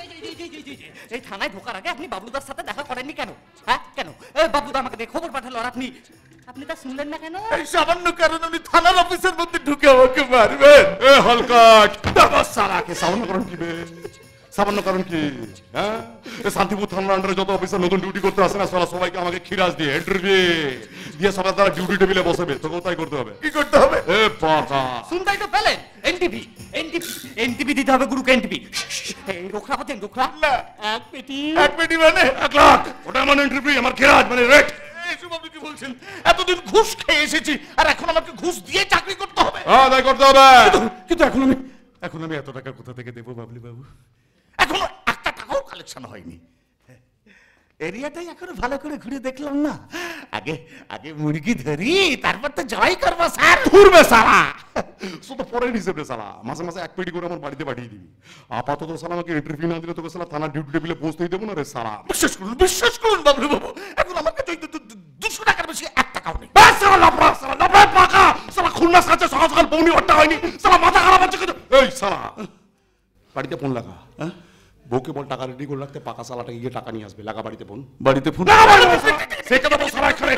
B: এই থানায় ঢোকার আগে আপনি বাবলুদার সাথে দেখা করেননি কেন? হ্যাঁ কেন? এই বাবলুদা আমাকে দিয়ে খবর পাঠালো আর আপনি আপনি তা শুনলেন না কেন?
E: এই সামান্য কারণ উনি থানার অফিসের মধ্যে ঢুকে আমাকে মারবেন।
A: এ হালকাট সালাকে সামান্য কারণ কি বে? সামান্য কারণ কি? হ্যাঁ, এ শান্তিপুর থানার আন্ডারে যত অফিসার নতুন ডিউটি করতে আসে না সালা সবাইকে আমাকে খিরাজ দিয়ে এন্ট্রি দিয়ে দিয়ে সবাই তারা ডিউটি টেবিলে বসবে। তোকেও তাই করতে হবে।
E: কি করতে হবে?
A: এ পাকা
B: শুনতাই তো পেলেন? এনটিভি এনটিভি এনটিভি দিতে হবে গুরুকে। এনটিভি এই রোখলা পাচ্ছেন? রোখলা
E: না,
B: এক পেটি
E: এক পেটি মানে
A: এক লাখ। ওটা আমার এন্ট্রি, আমার খিরাজ মানে রেট।
E: এইসব আপনি কি বলছেন? এতদিন ঘুষ খেয়ে এসেছি আর এখন আমাকে ঘুষ দিয়ে চাকরি করতে হবে?
A: হ্যাঁ তাই করতে হবে।
E: কিন্তু এখন আমি এখন আমি এত টাকা কোথা থেকে দেবো বাবলি বাবু? এখনো একটা টাকাও কালেকশন হয়নি। এরিয়াটাই এখনো ভালো করে ঘুরে দেখলাম না। আগে আগে মুরগি ধরি, তারপর তো জয় করবো স্যার।
A: ঘুরবে সালা শুধু পরে হিসেবে সালা মাসে মাসে এক পেটি করে আমার বাড়িতে পাঠিয়ে দিবি। আপাতত সালা আমাকে এন্ট্রি ফি না দিলে তোকে সালা থানা ডিউটি টেবিলে পৌঁছতেই দেবো না রে সালা।
E: বিশ্বাস করুন বিশ্বাস করুন বাবলু বাবু, এখন আমার কাছে দুশো টাকার বেশি এক টাকাও নেই।
A: সালা লাফড়া সালা লাফড়া পাকা সালা খুলনা সাথে সকাল সকাল বউনি হট্টা হয়নি সালা মাথা খারাপ হচ্ছে কিন্তু। এই সালা বাড়িতে ফোন লাগা, বউকে বল টাকা রেডি করে রাখতে, পাকা সালাটা গিয়ে টাকা নিয়ে আসবে। লাগা বাড়িতে ফোন।
E: বাড়িতে ফোন।
A: সে কথা বল সালা এখানে।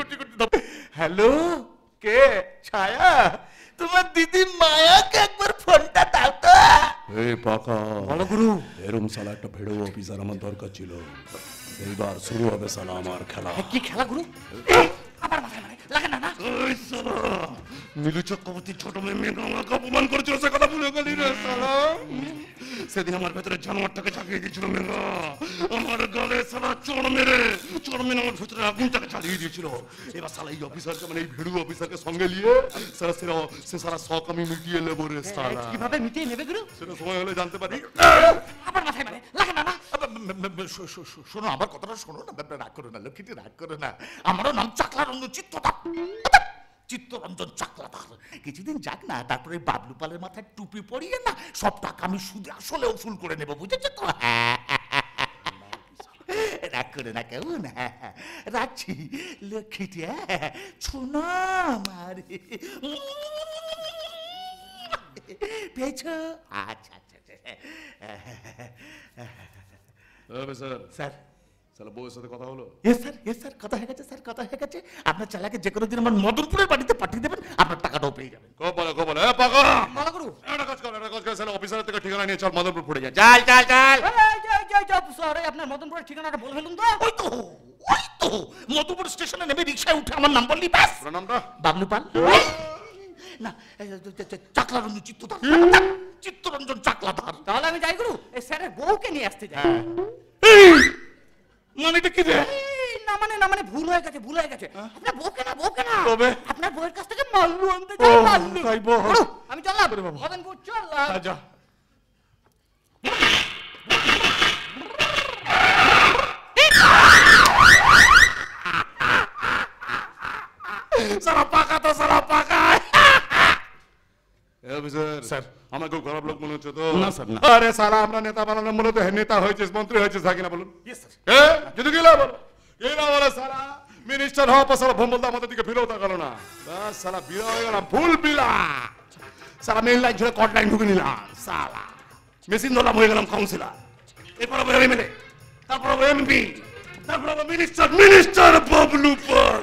E: হ্যালো, কে? ছায়া? তোমার দিদি মায়াকে একবার ফোনটা দাও তো।
A: এই পাকা
E: বলো গুরু।
A: এরম সালা একটা ভেড়ো অফিসার আমার দরকার ছিল। এইবার শুরু হবে সালা আমার খেলা।
B: কি খেলা গুরু? আবার মাথায় মারে লাগে না না?
A: এই সালা নীলু চক্রবর্তী ছোট মেয়ে মেয়ে আমাকে অপমান করেছিল, সে কথা ভুলে গেলি রে সালা। সেদিন আমার ভেতরে জানোয়ারটাকে চালিয়ে দিয়েছিল মেঘা। আমার গালে সালা চড় মেরে চড় মেরে আমার ভেতরে আগুনটাকে চালিয়ে দিয়েছিল। এবার সালা এই অফিসারকে মানে এই ভিড়ু অফিসারকে সঙ্গে নিয়ে সারা সেরা সে সারা শখ আমি মিটিয়ে নেবো রে সালা।
B: কিভাবে মিটিয়ে নেবে গুরু?
A: সেটা সময় হলে জানতে পারি।
B: আবার মাথায় মারে লাগে না না?
E: শোনো আমার কথাটা শোনো না, রাগ করো না লক্ষ্মীটি, রাগ করো না। আমারও নাম চাকলা রঞ্জন চিত্তদার, চিত্তরঞ্জন চাকলাদার। কিছুদিন যাক না, তারপরে বাবলু পালের মাথায় টুপি পরিয়ে না সব টাকা আমি সুদে আসলে উসুল করে নেবো, বুঝেছো তো? রাগ করে না কেমন? রাখছি লক্ষ্মীটি, শোনো আমার পেয়েছ? আচ্ছা আচ্ছা
A: স্যার
E: স্যার
A: সালা বউয়ের সাথে কথা হলো?
E: ইয়েস স্যার ইয়েস স্যার কথা হয়ে গেছে স্যার, কথা হয়ে গেছে। আপনার চালাকে যে কোনো দিন আমার মদনপুরের বাড়িতে পাঠিয়ে দেবেন, আপনার টাকাটাও পেয়ে যাবেন।
A: কব বলে কব বলে এ পাকা
B: মালা গুরু
A: একটা কাজ কর, একটা কাজ কর সালা অফিসারের থেকে ঠিকানা নিয়ে চল মদনপুর পড়ে যা।
E: চাল চাল চাল।
B: এই যাই যাই যাই সরে আপনার মদনপুরের ঠিকানাটা বলে ফেলুন তো।
E: ওই তো ওই তো মধুপুর স্টেশনে নেমে রিকশায় উঠে আমার নাম বললি ব্যাস।
A: নামটা
E: বাবলু পাল। না এই, এই, এই, চাকলা রঞ্জন চিত্তদার চিত্তরঞ্জন চাকলাদার।
B: তাহলে আমি যাই গুরু এই স্যারের বউকে নিয়ে আসতে যাই।
E: মানে এটা কি রে?
B: এই, না মানে না মানে ভুল হয়ে গেছে ভুল হয়ে গেছে আপনার বউকে না বউকে না
A: তবে?
B: আপনার বউয়ের কাছ থেকে মাল্লু আনতে যাই
A: ও,
B: মাল্লু।
A: তাই বল।
B: গুরু, আমি চললাম
A: ওরে বাবা।
B: হবেন গুরু চললাম।
A: আচ্ছা
E: সারা পাকা তো সারা পাকা।
A: স্যার আমার খুব খারাপ লোক মনে হচ্ছে তো।
E: না, স্যার, না।
A: আরে সালা আমরা নেতা বানানোর মনে তো নেতা হয়েছিস মন্ত্রী হয়েছিস থাকি না বলুন।
E: Yes, sir.
A: এ যদি গেলা বলো গেলা বলো সালা মিনিস্টার হওয়া পর সালা ভোমবলদা আমাদের দিকে ফিরেও তাকালো না। বাস সালা বিলা হয়ে গেলাম ফুল বিলা।
E: সারা মেইন লাইন ছেড়ে কট লাইন ঢুকে নিলাম সালা মেশিন ধরলাম হয়ে গেলাম কাউন্সিলর, এরপর আবার এমএলএ, তারপর আবার এমপি, তারপর আবার মিনিস্টার মিনিস্টার বাবলু পাল।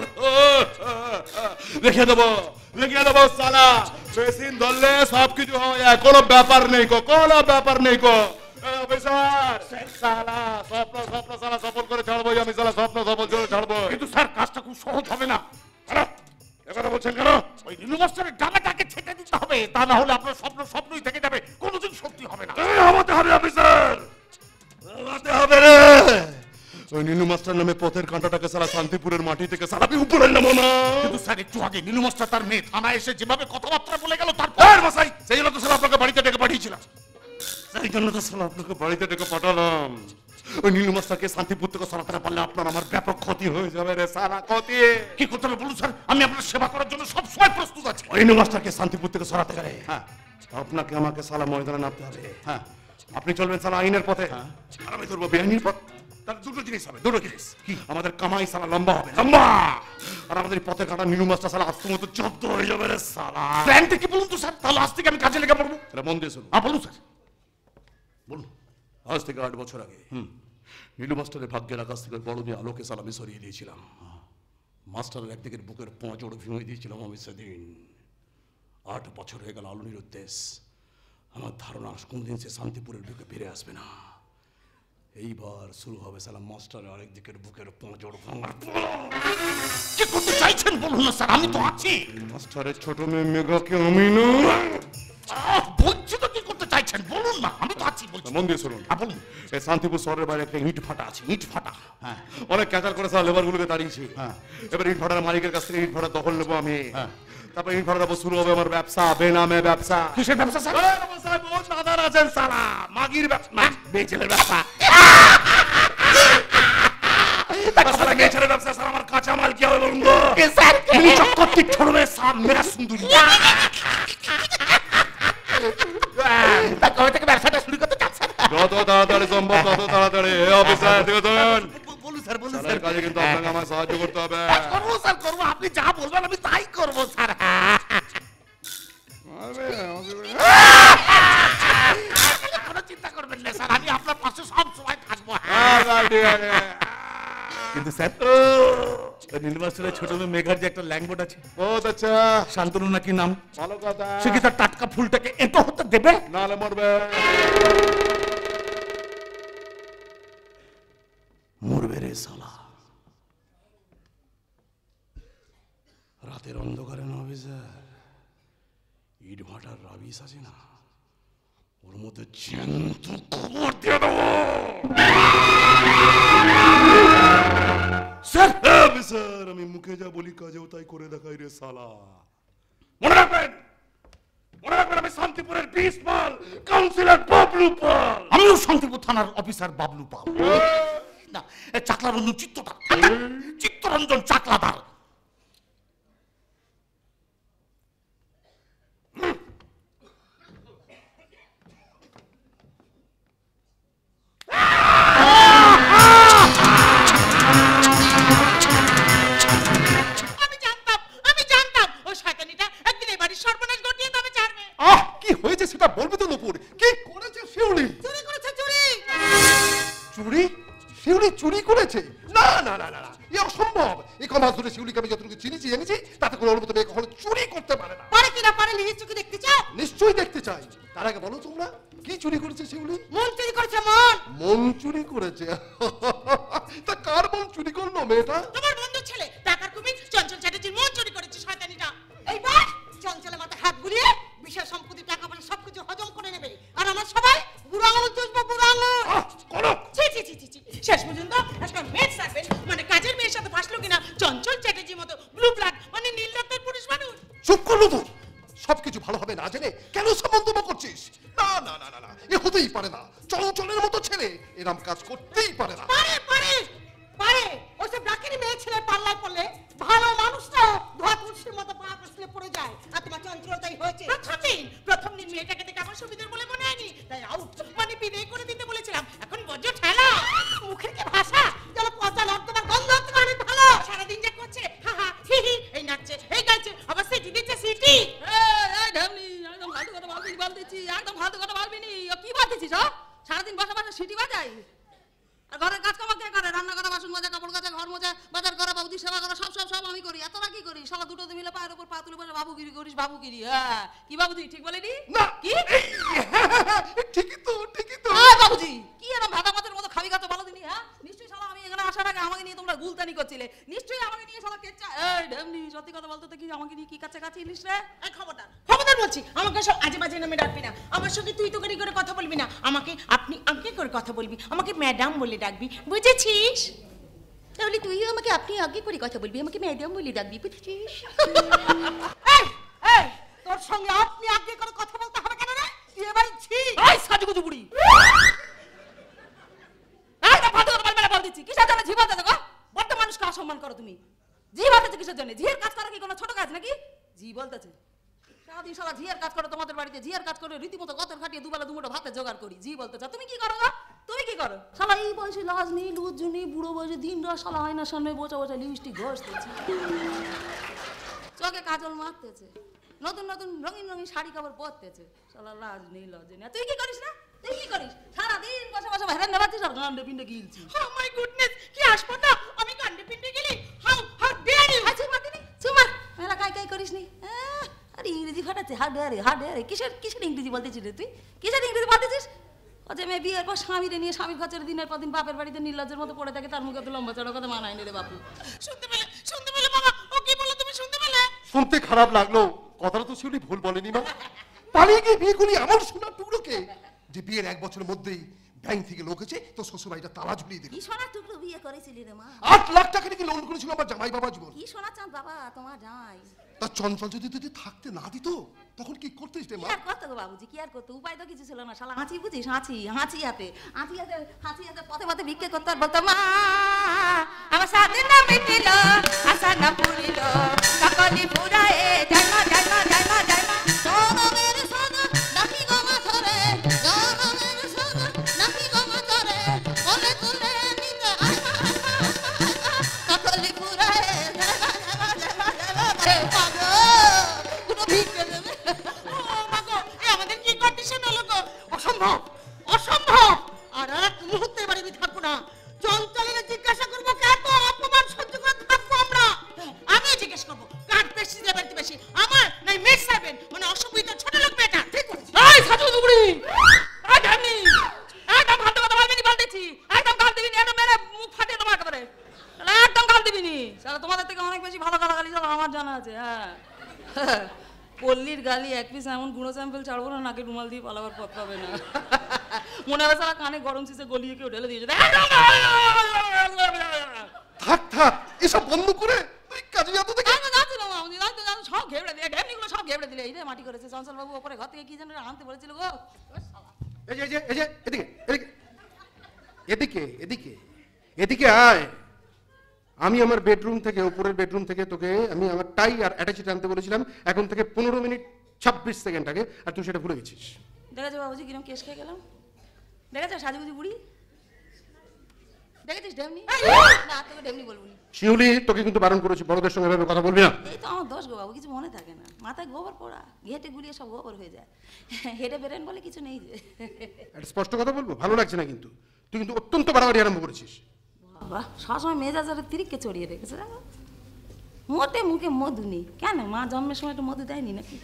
A: রেখে দেবো রেখে দেবো সালা মেশিন ধরলে সব কিছু হয়ে যায় কোনো ব্যাপার নেই কো কোনো ব্যাপার নেই কো। অফিসার সালা স্বপ্ন স্বপ্ন সালা সফল করে ছাড়বোই আমি সালা স্বপ্ন সফল করে ছাড়বো।
E: কিন্তু স্যার কাজটা খুব সহজ হবে না। কেন এখানে বলছেন কেন? ওই নীলু মাস্টারের ডানাটাকে ছেটে দিতে হবে, তা না হলে আপনার স্বপ্ন স্বপ্নই থেকে যাবে, কোনোদিন সত্যি হবে না।
A: আমাতে হবে অফিসার আমাতে হবে রে। ওই নীলু মাস্টার নামে পথের কাঁটাটাকে সালা শান্তিপুরের মাটি থেকে সালা আমি উপরে নামো না।
E: কিন্তু স্যার একটু আগে নীলু মাস্টার তার মেয়ে থানায় এসে যেভাবে কথাবার্তা বলে গেল তারপর
A: আর মশাই সেই জন্য তো সালা আপনাকে বাড়িতে ডেকে পাঠিয়েছিলাম। সেই জন্য তো সালা আপনাকে বাড়িতে ডেকে পাঠালাম। ওই নীলু মাস্টারকে শান্তিপুর থেকে সরাতে না পারলে আপনার আমার ব্যাপক ক্ষতি হয়ে যাবে রে সালা ক্ষতি।
E: কি করতে হবে বলুন স্যার, আমি আপনার সেবা করার জন্য সব সময় প্রস্তুত আছি।
A: ওই নীলু মাস্টারকে শান্তিপুর থেকে সরাতে গেলে হ্যাঁ আপনাকে আমাকে সালা ময়দানে নামতে হবে। হ্যাঁ আপনি চলবেন সালা আইনের পথে আর আমি ধরবো বেআইনির পথ। তার দুটো জিনিস হবে দুটো জিনিস কি আমাদের কামাই সালা লম্বা হবে লম্বা আর আমাদের এই পথে কাটা নীলু মাস্টার সালা আস্তে মতো জব্দ হয়ে যাবে রে সালা।
E: প্ল্যানটা কি বলুন তো স্যার, তাহলে আজ থেকে আমি কাজে লেগে পড়বো।
A: এটা মন দিয়ে শুনুন।
E: হ্যাঁ বলুন স্যার বলুন।
A: আজ থেকে আট বছর আগে নীলু মাস্টারের ভাগ্যের আকাশ থেকে বড় মেয়ে আলোকে সালামি সরিয়ে দিয়েছিলাম। মাস্টারের একদিকের বুকের পোঁচড় ভেঙে দিয়েছিলাম আমি সেদিন। আট বছর হয়ে গেল আলো নিরুদ্দেশ। আমার ধারণা কোনদিন সে শান্তিপুরের বুকে ফিরে আসবে না। এইবার শুরু হবে সালাম মাস্টারের আরেকদিকের বুকের পোঁচড় ভাঙার।
E: কি করতে চাইছেন বলুন না স্যার, আমি তো আছি।
A: মাস্টারের ছোট মেয়ে মেঘাকে আমি না
E: আহ, বলছি তো কি করতে চাইছেন বলুন না, আমি তো আছি বলছি।
A: মন দিয়ে শুনুন।
E: হ্যাঁ বলুন।
A: এই শান্তিপুর শহরের বাইরে একটা ইট ফাটা আছে
E: ইট ফাটা,
A: হ্যাঁ অনেক ক্যাচার করে সারা লেবার গুলোকে দাঁড়িয়েছি।
E: হ্যাঁ।
A: এবার ইট ভাটার মালিকের কাছ থেকে ইট ভাটা দখল নেবো আমি। তারপর ইট ভাটা দেবো, শুরু হবে আমার ব্যবসা, বেনামে ব্যবসা।
E: কিসের ব্যবসা স্যার?
A: বহুত দাদার আছেন সালা, মাগির ব্যবসা,
E: মেয়ে ছেলের ব্যবসা।
A: সালা মেয়ে ছেলের ব্যবসা। সালা আমার কাঁচা মাল কি হবে বলুন তো?
E: স্যার মিনি চক্করটি ছোড়বে সাপ মেরা সুন্দরী। তা কবে থেকে ব্যবসাটা শুরু করতে চাচ্ছেন?
A: যত তাড়াতাড়ি সম্ভব তত তাড়াতাড়ি। এ অফিসার দেখুন
E: বলুন স্যার বলুন
A: সালের কাজে কিন্তু আপনাকে আমার সাহায্য করতে হবে।
E: করবো স্যার করবো, আপনি যা বলবেন আমি তাই করবো স্যার। কোনো চিন্তা করবেন না স্যার, আমি আপনার পাশে সব সময় থাকবো।
A: ঠিক আছে।
E: কিন্তু স্যার নীল মাস্টারের ছোট মেয়ে মেঘার যে একটা ল্যাঙ্গুয়েজ আছে,
A: বহুত আচ্ছা,
E: শান্তনু নাকি নাম,
A: ভালো কথা।
E: সে কি তার টাটকা ফুলটাকে এঁটো হতে দেবে?
A: নালে মরবে। মরবে রে সালা। রাতের অন্ধকারে না অফিসার, ইট ভাটার রাবিস আছে না, ওর মধ্যে জ্যান্ত খবর দিয়ে দেবো।
E: স্যার
A: অফিসার আমি মুখে যা বলি কাজেও তাই করে দেখাই রে সালা। মনে রাখবেন মনে রাখবেন আমি শান্তিপুরের বিশ পাল কাউন্সিলর বাবলু পাল।
E: আমিও শান্তিপুর থানার অফিসার বাবলু পাল। না চাকলারঞ্জন চিত্তদার, চিত্তরঞ্জন চাকলাদার।
C: আমি জানতাম আমি জানতাম ওই শয়তানিটা একদিন এই বাড়ির সর্বনাশ ঘটিয়ে তবে ছাড়বে।
A: আহ কি হয়েছে সেটা বলবি তো নুপুর। কি করেছে শিউলি?
C: চুরি করেছে চুরি।
F: চুরি? শিউলি চুরি করেছে? না না না না না, এ অসম্ভব। এই ক মাস ধরে শিউলিকে আমি যতটুকু চিনিছি জেনেছি তাতে কোনো অনুমতি মেয়ে কখনো চুরি করতে পারে না।
C: পারে কিনা পারে নিজের চোখে দেখতে চাও?
F: নিশ্চয়ই দেখতে চাই। তার আগে বলো তোমরা কি চুরি করেছে শিউলি?
C: মন চুরি করেছে মন।
F: মন চুরি করেছে? তা কার মন চুরি করলো মেয়েটা?
C: তোমার বন্ধু ছেলে টাকার কুমির চঞ্চল চ্যাটার্জির মন চুরি করেছে শয়তানিটা। এইবার চঞ্চলের মাথায় হাত
D: বৌদি সেবা করা সব সব সব আমি করি, এতটা কি করি? শালা দুটো মিলে পায়ের উপর পা তুলে বসে বাবুগিরি করিস, বাবুগিরি। হ্যাঁ কি বাবুজি ঠিক বলেনি?
F: না
D: কি
F: ঠিকই তো ঠিকই তো।
D: আয় বাবুজি কি এরকম ভাতা মাছের মতো খাবি খাতো বলো দিনি? হ্যাঁ নিশ্চয়ই শালা আমি এখানে আসার আগে আমাকে নিয়ে তোমরা গুলতানি করছিলে, নিশ্চয়ই আমাকে নিয়ে শালা কেচ্চা। এই ঢেমনি সত্যি কথা বলতো তো কি আমাকে নিয়ে কি কাচ্চা কাচ্ছিলিস রে?
C: এই খবরদার খবরদার বলছি, আমাকে সব আজে বাজে নামে ডাকবি না, আমার সঙ্গে তুই তো করে করে কথা বলবি না, আমাকে আপনি আগে করে কথা বলবি, আমাকে ম্যাডাম বলে ডাকবি, বুঝেছিস?
D: তাহলে তুইও আমাকে আপনি আগে করে কথা বলবি, আমাকে ম্যাডাম বলে ডাকবি, বুঝেছিস?
C: এই এই তোর সঙ্গে আপনি আগে করে কথা বলতে হবে কেন রে? তুই এবারে ছি
D: এই সাজুগুজু বুড়ি, এই না ফালতু কথা বলবে না, বল দিচ্ছি কিসের জন্য ঝি বলতে দেখো? বড্ড মানুষকে অসম্মান করো তুমি। ঝি বলতেছে কিসের জন্য? ঝিয়ের কাজ করা কি কোনো ছোট কাজ নাকি? ঝি বলতেছে সারাদিন সারা ঝিয়ের কাজ করো তোমাদের বাড়িতে, ঝিয়ের কাজ করে রীতিমতো গতর খাটিয়ে দুবেলা দুমুঠো ভাতে জোগাড় করি। ঝি বলতেছ তুমি কি করো গো? তুমি কি করো? শালা এই বয়সে লাজ নেই লজ্জা নেই, বুড়ো বয়সে দিন রাত শালা আয়নার সামনে বসে বসে লিপস্টিক ঘষতেছে, চোখে কাজল মারতেছে, নতুন নতুন রঙিন রঙিন শাড়ি কাপড় পরতেছে, শালা লাজ নেই লজ্জা নেই। তুই কি করিস না? তুই কি করিস? সারাদিন বসে বসে হেরান নেবাচ্ছিস আর গান্ডে পিন্ডে গিলছিস।
C: ও মাই গুডনেস কি আসবো না আমি কান্ডে পিন্ডে গেলি? How how dare you!
D: আচ্ছা মার দিনি চুমার মেলা কাই কাই করিস নি। আহ, আরে ইংরেজি ফাটাচ্ছে, হার্ড ডেয়ারে হার্ড ডেয়ারে কিসের কিসের ইংরেজি বলতেছিস রে তুই? কিসের ইংরেজি বলতেছিস? ও যে মেয়ে বিয়ের পর স্বামীরে নিয়ে স্বামীর খরচের দিনের পর দিন বাপের বাড়িতে নির্লজ্জের মতো পড়ে থাকে, তার মুখে তো লম্বা চড়া কথা মানায় নি রে বাপু।
C: শুনতে পেলে শুনতে পেলে বাবা ও কি বললো তুমি শুনতে পেলে?
F: শুনতে খারাপ লাগলো, কথাটা তো শিউলি ভুল বলেনি মা। পালিয়ে গিয়ে বিয়ে করি এমন সোনার টুকরোকে যে বিয়ের এক বছরের মধ্যেই ব্যাংক থেকে লোক এসে তোর শ্বশুর বাড়িটা তালা ঝুলিয়ে দিল।
D: কি সোনার টুকরো বিয়ে করেছিলি রে মা?
F: আট লাখ টাকা নাকি লোন করেছিল আমার জামাই বাবা জীবন।
D: কি সোনা চাঁদ বাবা তোমার জামাই?
F: তার চঞ্চল যদি তুই থাকতে না দিত তখন কি করতিস রে
D: কি
F: মা?
D: আর করতো গো বাবুজি, কি আর করতো? উপায় তো কিছু ছিল না। শালা হাঁচি বুঝিস? হাঁচি হাঁচি হাতে হাঁচি হাতে হাঁচি হাতে পথে পথে ভিক্ষে করতো আর বলতো মা আমার সাথে না মিটিল আশা না পুরিল কাকলি পুরায়ে জয় মা জয় মা জয় মা জয় মা সোনমের সোন নাকি গো মা ধরে সোনমের সোন নাকি গো মা ধরে ওলে তুলে নিতে কাকলি পুরায়ে জয় মা জয় মা জয় মা জয় মা জয় মা গো কোনো ভিক্ষে দেবে?
C: ও মা গো এ আমাদের কি কন্ডিশন হলো গো? অসম্ভব অসম্ভব আর এক মুহূর্তে বাড়ি থাকবো না। চঞ্চলের জিজ্ঞাসা করবো কত অপমান সহ্য করে থাকবো আমরা? আমিও জিজ্ঞেস করবো কার বেশি দেবে বেশি, আমার নাই মেয়ে সাহেবের মানে অসুবিধা ছোট লোক মেয়েটা? ঠিক বলেছি।
D: এই সাজু দুগুড়ি এই ঢামনি একদম ফালতু কথা বলবি নি বলতেছি, একদম গাল দিবি নি, একদম মেরে মুখ ফাটিয়ে তোমার একেবারে একদম গাল দিবি নি। শালা তোমাদের থেকে অনেক বেশি ভালো গালাগালি সব আমার জানা আছে। হ্যাঁ পল্লীর গালি এক পিস এমন গুঁড়ো স্যাম্পল ছাড়বো না নাকে রুমাল দিয়ে পালাবার পথ পাবে না। মনে হবে সারা কানে গরম চিজে গলিয়ে কেউ ঢেলে দিয়েছে।
F: থাক থাক এসব বন্ধ করে তুই কাজে যা তো দেখি।
D: আমি যাচ্ছিলাম আমি যাচ্ছিলাম সব ঘেবড়ে দিলে ঢেমনিগুলো সব ঘেবড়ে দিলে। এই রে মাটি করেছে চঞ্চল বাবু ওপরে ঘর থেকে কি যেন আনতে বলেছিল গো।
A: এই যে এই যে এই যে এদিকে এদিকে এদিকে এদিকে এদিকে আয়। আমি আমার বেডরুম থেকে উপরের বেডরুম থেকে তোকে আমি আমার টাই আর অ্যাটাচি আনতে বলেছিলাম এখন থেকে পনেরো মিনিট ছাব্বিশ সেকেন্ড আগে, আর তুই সেটা ভুলে গেছিস।
D: দেখেছো বাবুজি কিরম কেস খেয়ে গেলাম? দেখেছো সাজুগুজি বুড়ি? দেখেছিস ঢেমনি? না তোকে ঢেমনি বলবো না।
A: শিউলি তোকে কিন্তু বারণ করেছি বড়দের সঙ্গে এভাবে কথা বলবি না।
D: এই তো আমার দোষ গো বাবু, কিছু মনে থাকে না, মাথায় গোবর পোড়া, ঘেটে গুলিয়ে সব গোবর হয়ে যায়, হেঁটে বেরেন বলে কিছু নেই যে।
A: একটা স্পষ্ট কথা বলবো, ভালো লাগছে না কিন্তু তুই কিন্তু অত্যন্ত বাড়াবাড়ি আরম্ভ করেছিস।
D: বাবা সবসময় মেজাজের তিরিককে চড়িয়ে রেখেছে জানো, মোটে মুখে মধু নেই। কেন মা জন্মের সময় একটু মধু দেয়নি নাকি?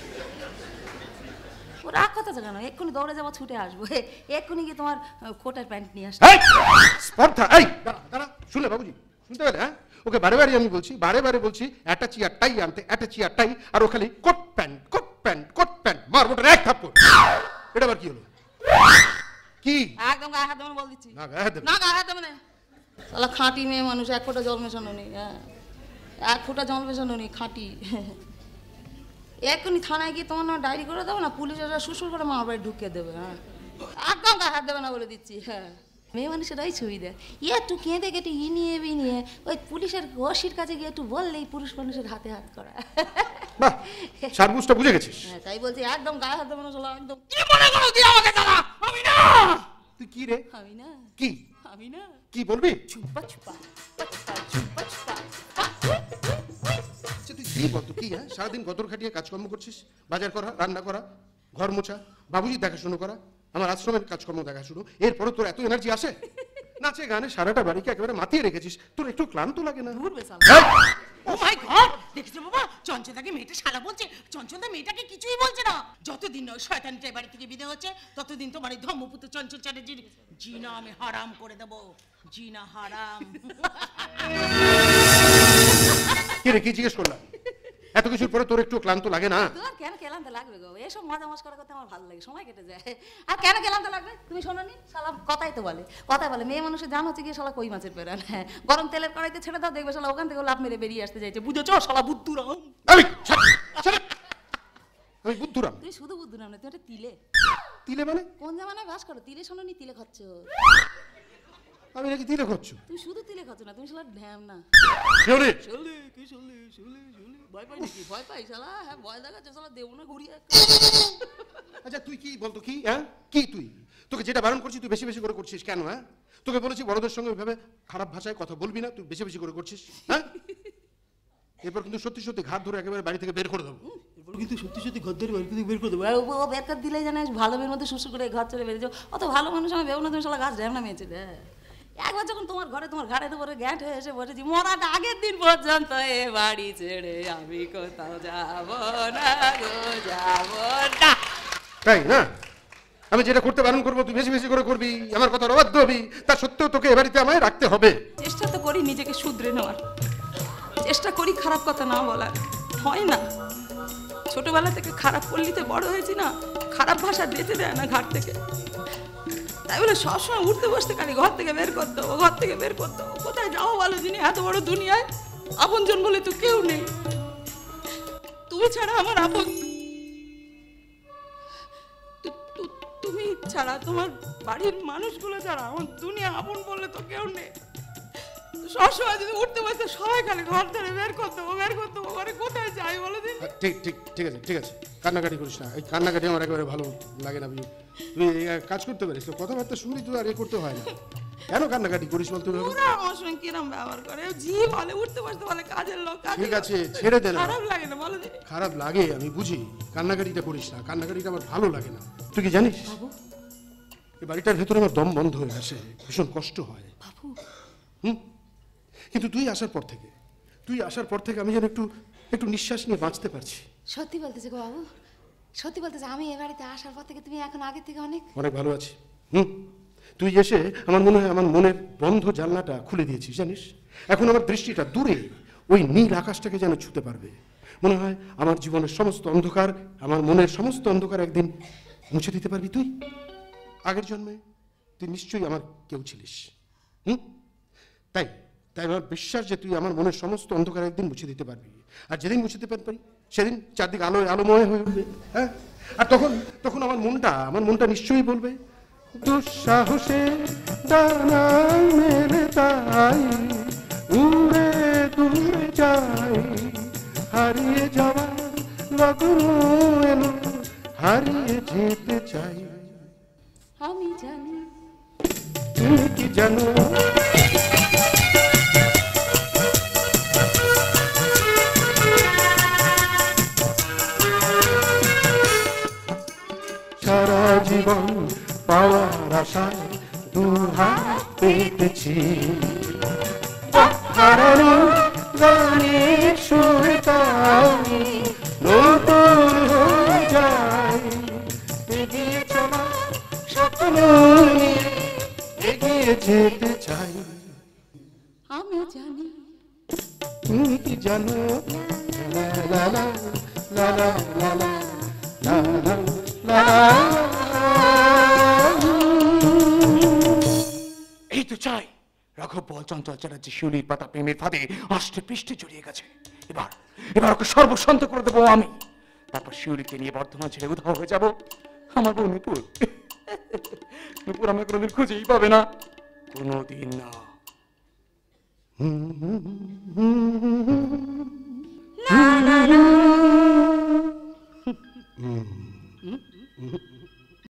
D: ও রাগ কথা কেন? এক্ষুনি দৌড়ে যাবো, ছুটে আসবো, এক্ষুনি গিয়ে তোমার কোটার প্যান্ট নিয়ে আসবো।
A: এই স্পর্ধা, এই দাঁড়া দাঁড়া, শুনলে বাবুজি শুনতে পেলে? হ্যাঁ ওকে বারে বারে আমি বলছি, বারে বারে বলছি অ্যাটাচি আর টাই আনতে, অ্যাটাচি আর টাই, আর ও খালি coat pant coat pant coat pant, মারবো এক থাপ্পড়। এটা আবার কি হলো? কি
D: একদম গায়ে হাত দেবেন বল দিচ্ছি।
A: না গায়ে হাত দেবে
D: না গায়ে হাত দেবে না। শালা খাঁটি মেয়ে মানুষ, এক ফোঁটা জল মেশানো নেই। হ্যাঁ এক ফোঁটা জল মেশানো নেই, খাঁটি। এক্ষুনি থানায় গিয়ে তোমার নাম ডায়েরি করে দেবো না, পুলিশেরা শ্বশুর করে মামার বাড়ি ঢুকিয়ে দেবে। হ্যাঁ একদম গায়ে হাত দেবে না বলে দিচ্ছি। হ্যাঁ মেয়ে মানুষেরাই সুবিধা, ইয়ে একটু কেঁদে কেটে ই নিয়ে বি নিয়ে ওই পুলিশের ওসির কাছে গিয়ে একটু বললেই পুরুষ মানুষের হাতে হাত করা।
A: বাহ সারবুজটা বুঝে গেছিস।
D: হ্যাঁ তাই বলছি একদম গায়ে হাত দেবে না, শালা একদম।
C: কি মনে করো তুই আমাকে জ্বালা? আমি না
A: তুই কি রে?
D: আমি না
A: কি
D: আমি না
A: কি বলবি?
D: চুপা চুপা চুপা চুপা চুপা।
A: আচ্ছা তুই কি বলতো কি? হ্যাঁ সারাদিন গদর খাটিয়ে কাজকর্ম করছিস, বাজার করা, রান্না করা, ঘর মোছা, বাবুজি দেখাশুনো করা, আমার আশ্রমের কাজকর্ম দেখাশুনো, এরপরে তোর এত এনার্জি আসে? নাচে গানে সারাটা বাড়িকে একেবারে মাতিয়ে রেখেছিস, তোর একটু ক্লান্ত লাগে না?
C: দূর বেসাল।
A: এই!
C: ও মাই গড, দেখেছো বাবা, চঞ্চলদাকে মেয়েটা শালা বলছে, চঞ্চলদা মেয়েটাকে কিছুই বলছে না। যতদিন ওই শয়তানটা বাড়ি থেকে বিদায় হচ্ছে ততদিন তোমার এই ধর্মপুত্র চঞ্চল চ্যাটার্জির জিনা আমি হারাম করে দেবো, জিনা হারাম।
A: কি রে, কি জিজ্ঞেস করলাম? এত কিছুর পরে তোর একটু ক্লান্ত লাগে না?
D: তোমার কেন ক্লান্ত লাগবে গো? এসব মজা মস্করা করতে আমার ভালো লাগে, সময় কেটে যায়। আর কেন ক্লান্ত লাগবে তুমি শোনোনি? শালা কথাই তো বলে, কথা বলে মেয়ে মানুষের জান হচ্ছে গিয়ে শালা কই মাছের পেরান। হ্যাঁ, গরম তেলের কড়াইতে ছেড়ে দাও, দেখবে শালা ওখান থেকে লাভ মেরে বেরিয়ে আসতে চাইছে, বুঝেছো শালা বুদ্ধুরাম।
A: আমি আমি বুদ্ধুরাম?
D: তুমি শুধু বুদ্ধুরাম না, তুমি একটা তিলে।
A: তিলে মানে?
D: কোন জামানায় বাস করো? তিলে শোনোনি? তিলে খাচ্ছ?
A: আমি নাকি তিলে খাচ্ছ?
D: তুমি শুধু তিলে খাচ্ছ না, তুমি শালা ঢ্যাম না।
A: কেউরে
D: শুনলি কি শুনলি শুনলি শুনলি ভয় পাই নাকি? ভয় পাই শালা? হ্যাঁ ভয় দেখাচ্ছে শালা, দেবো না ঘুরিয়ে।
A: আচ্ছা তুই কি বলতো, কি হ্যাঁ কি তুই? তোকে যেটা বারণ করছি তুই বেশি বেশি করে করছিস কেন? হ্যাঁ, তোকে বলেছি বড়দের সঙ্গে ওইভাবে খারাপ ভাষায় কথা বলবি না, তুই বেশি বেশি করে করছিস। হ্যাঁ, এরপর কিন্তু সত্যি সত্যি ঘাট ধরে একেবারে বাড়ি থেকে বের করে দেবো।
D: এরপর কিন্তু সত্যি সত্যি ঘর ধরে বাড়ি থেকে বের করে দেবো। আর ও ও বের করে দিলেই জানে ভালো মেয়ের মধ্যে শুশু করে ঘর ছেড়ে বেরিয়ে যাও। অত ভালো মানুষ আমি ভেবো না তুমি শালা গাছ ঢ্যাম না মেয়েছে। একবার যখন তোমার ঘরে তোমার ঘাটের উপরে গ্যাট হয়ে এসে বসেছি, মরার আগের দিন পর্যন্ত এ বাড়ি ছেড়ে আমি কোথাও যাব না গো, যাব না।
A: তাই না? আমি যেটা করতে বারণ করবো তুই বেশি বেশি করে করবি, আমার কথা অবাধ্য হবি, তা সত্ত্বেও তোকে এ বাড়িতে আমায় রাখতে হবে।
C: চেষ্টা তো করি নিজেকে শুধরে নেওয়ার, চেষ্টা করি খারাপ কথা না বলার, হয় না। ছোটবেলা থেকে খারাপ পল্লীতে বড় হয়েছি না, খারাপ ভাষা যেতে দেয় না ঘাট থেকে। তাই বলে সবসময় উঠতে বসতে খালি ঘর থেকে বের করতে হবে, ঘর থেকে বের করতে হবে। কোথায় যাও বলো যিনি, এত বড় দুনিয়ায় আপনজন বলে তো কেউ নেই। তুমি ছাড়া আমার আপন, তু- তু- তুমি ছাড়া, তোমার বাড়ির মানুষগুলো ছাড়া আমার দুনিয়া আপন বললে তো কেউ নেই। সবসময় যদি উঠতে বসতে সবাই খালি ঘর থেকে বের করতে হবে, বের করতে হবে, ঘরে কোথায় যাই বলো দিন।
A: হ্যাঁ, ঠিক ঠিক ঠিক আছে ঠিক আছে, কান্নাকাটি করিস না, এই কান্নাকাটি আমার একেবারে ভালো লাগে না। তুই তুই এই কাজ করতে পারিস, তো কথাবার্তা শুনলি তুই আর এ করতে হয় না। কেন কান্নাকাটি করিস বলতে হবে?
C: ওরা আমার সঙ্গে কিরম ব্যবহার করে, জি বলে উঠতে বসতে বলে কাজের লোক, কাজের
A: ঠিক
C: লোক।
A: আছে ছেড়ে দে না।
C: খারাপ লাগে না বলো দিন?
A: খারাপ লাগে আমি বুঝি, কান্নাকাটিটা করিস না, কান্নাকাটিটা আমার ভালো লাগে না। তুই কি জানিস এই বাড়িটার ভেতরে আমার দম বন্ধ হয়ে আসে, ভীষণ কষ্ট হয়।
D: বাবু
A: হুম, কিন্তু তুই আসার পর থেকে তুই আসার পর থেকে আমি যেন একটু একটু নিঃশ্বাস নিয়ে বাঁচতে পারছি।
D: সত্যি বলতেছে গো বাবু, সত্যি বলতেছে আমি এ বাড়িতে আসার পর থেকে তুমি এখন আগের থেকে অনেক
A: অনেক ভালো আছি। হুম, তুই এসে আমার মনে হয় আমার মনের বন্ধ জানলাটা খুলে দিয়েছিস জানিস। এখন আমার দৃষ্টিটা দূরে ওই নীল আকাশটাকে যেন ছুতে পারবে। মনে হয় আমার জীবনের সমস্ত অন্ধকার, আমার মনের সমস্ত অন্ধকার একদিন মুছে দিতে পারবি তুই। আগের জন্মে তুই নিশ্চয়ই আমার কেউ ছিলিস। হুম, তাই তাই আমার বিশ্বাস যে তুই আমার মনের সমস্ত অন্ধকার একদিন মুছে দিতে পারবি। আর যেদিন মুছে দিতে পারবি সেদিন চারদিক আলোয় আলোময় হয়ে উঠবে। হ্যাঁ, আর তখন তখন আমার মনটা আমার মনটা নিশ্চয়ই বলবে, দুঃসাহসে ডানা মেলে তাই উড়ে দূরে যাই, হারিয়ে যাওয়ার লগ্ন এলো, হারিয়ে যেতে চাই।
D: আমি জানি
A: তুমি কি জানো সারা জীবন পাওয়ার আশায় দুহাত পেতেছি, হারানো গানের সুরে তাই নতুন হয়ে যায়। এগিয়ে চলা স্বপ্ন নিয়ে এগিয়ে যেতে চাই।
D: আমি জানি
A: তুমি কি জানো লা লা লা লা লা লা লা লা লা লা।
B: এই তো চাই রাঘব বল চঞ্চল চ্যাটার্জি শিউলির পাতা প্রেমের ফাঁদে আষ্টে পৃষ্ঠে জড়িয়ে গেছে। এবার এবার ওকে সর্বশান্ত করে দেবো আমি। তারপর শিউলিকে নিয়ে বর্ধমান ছেড়ে উধাও হয়ে যাবো। আমার বউ নুপুর, নুপুর আমাকে কোনোদিন খুঁজেই পাবে না, কোনোদিন না।
A: হুম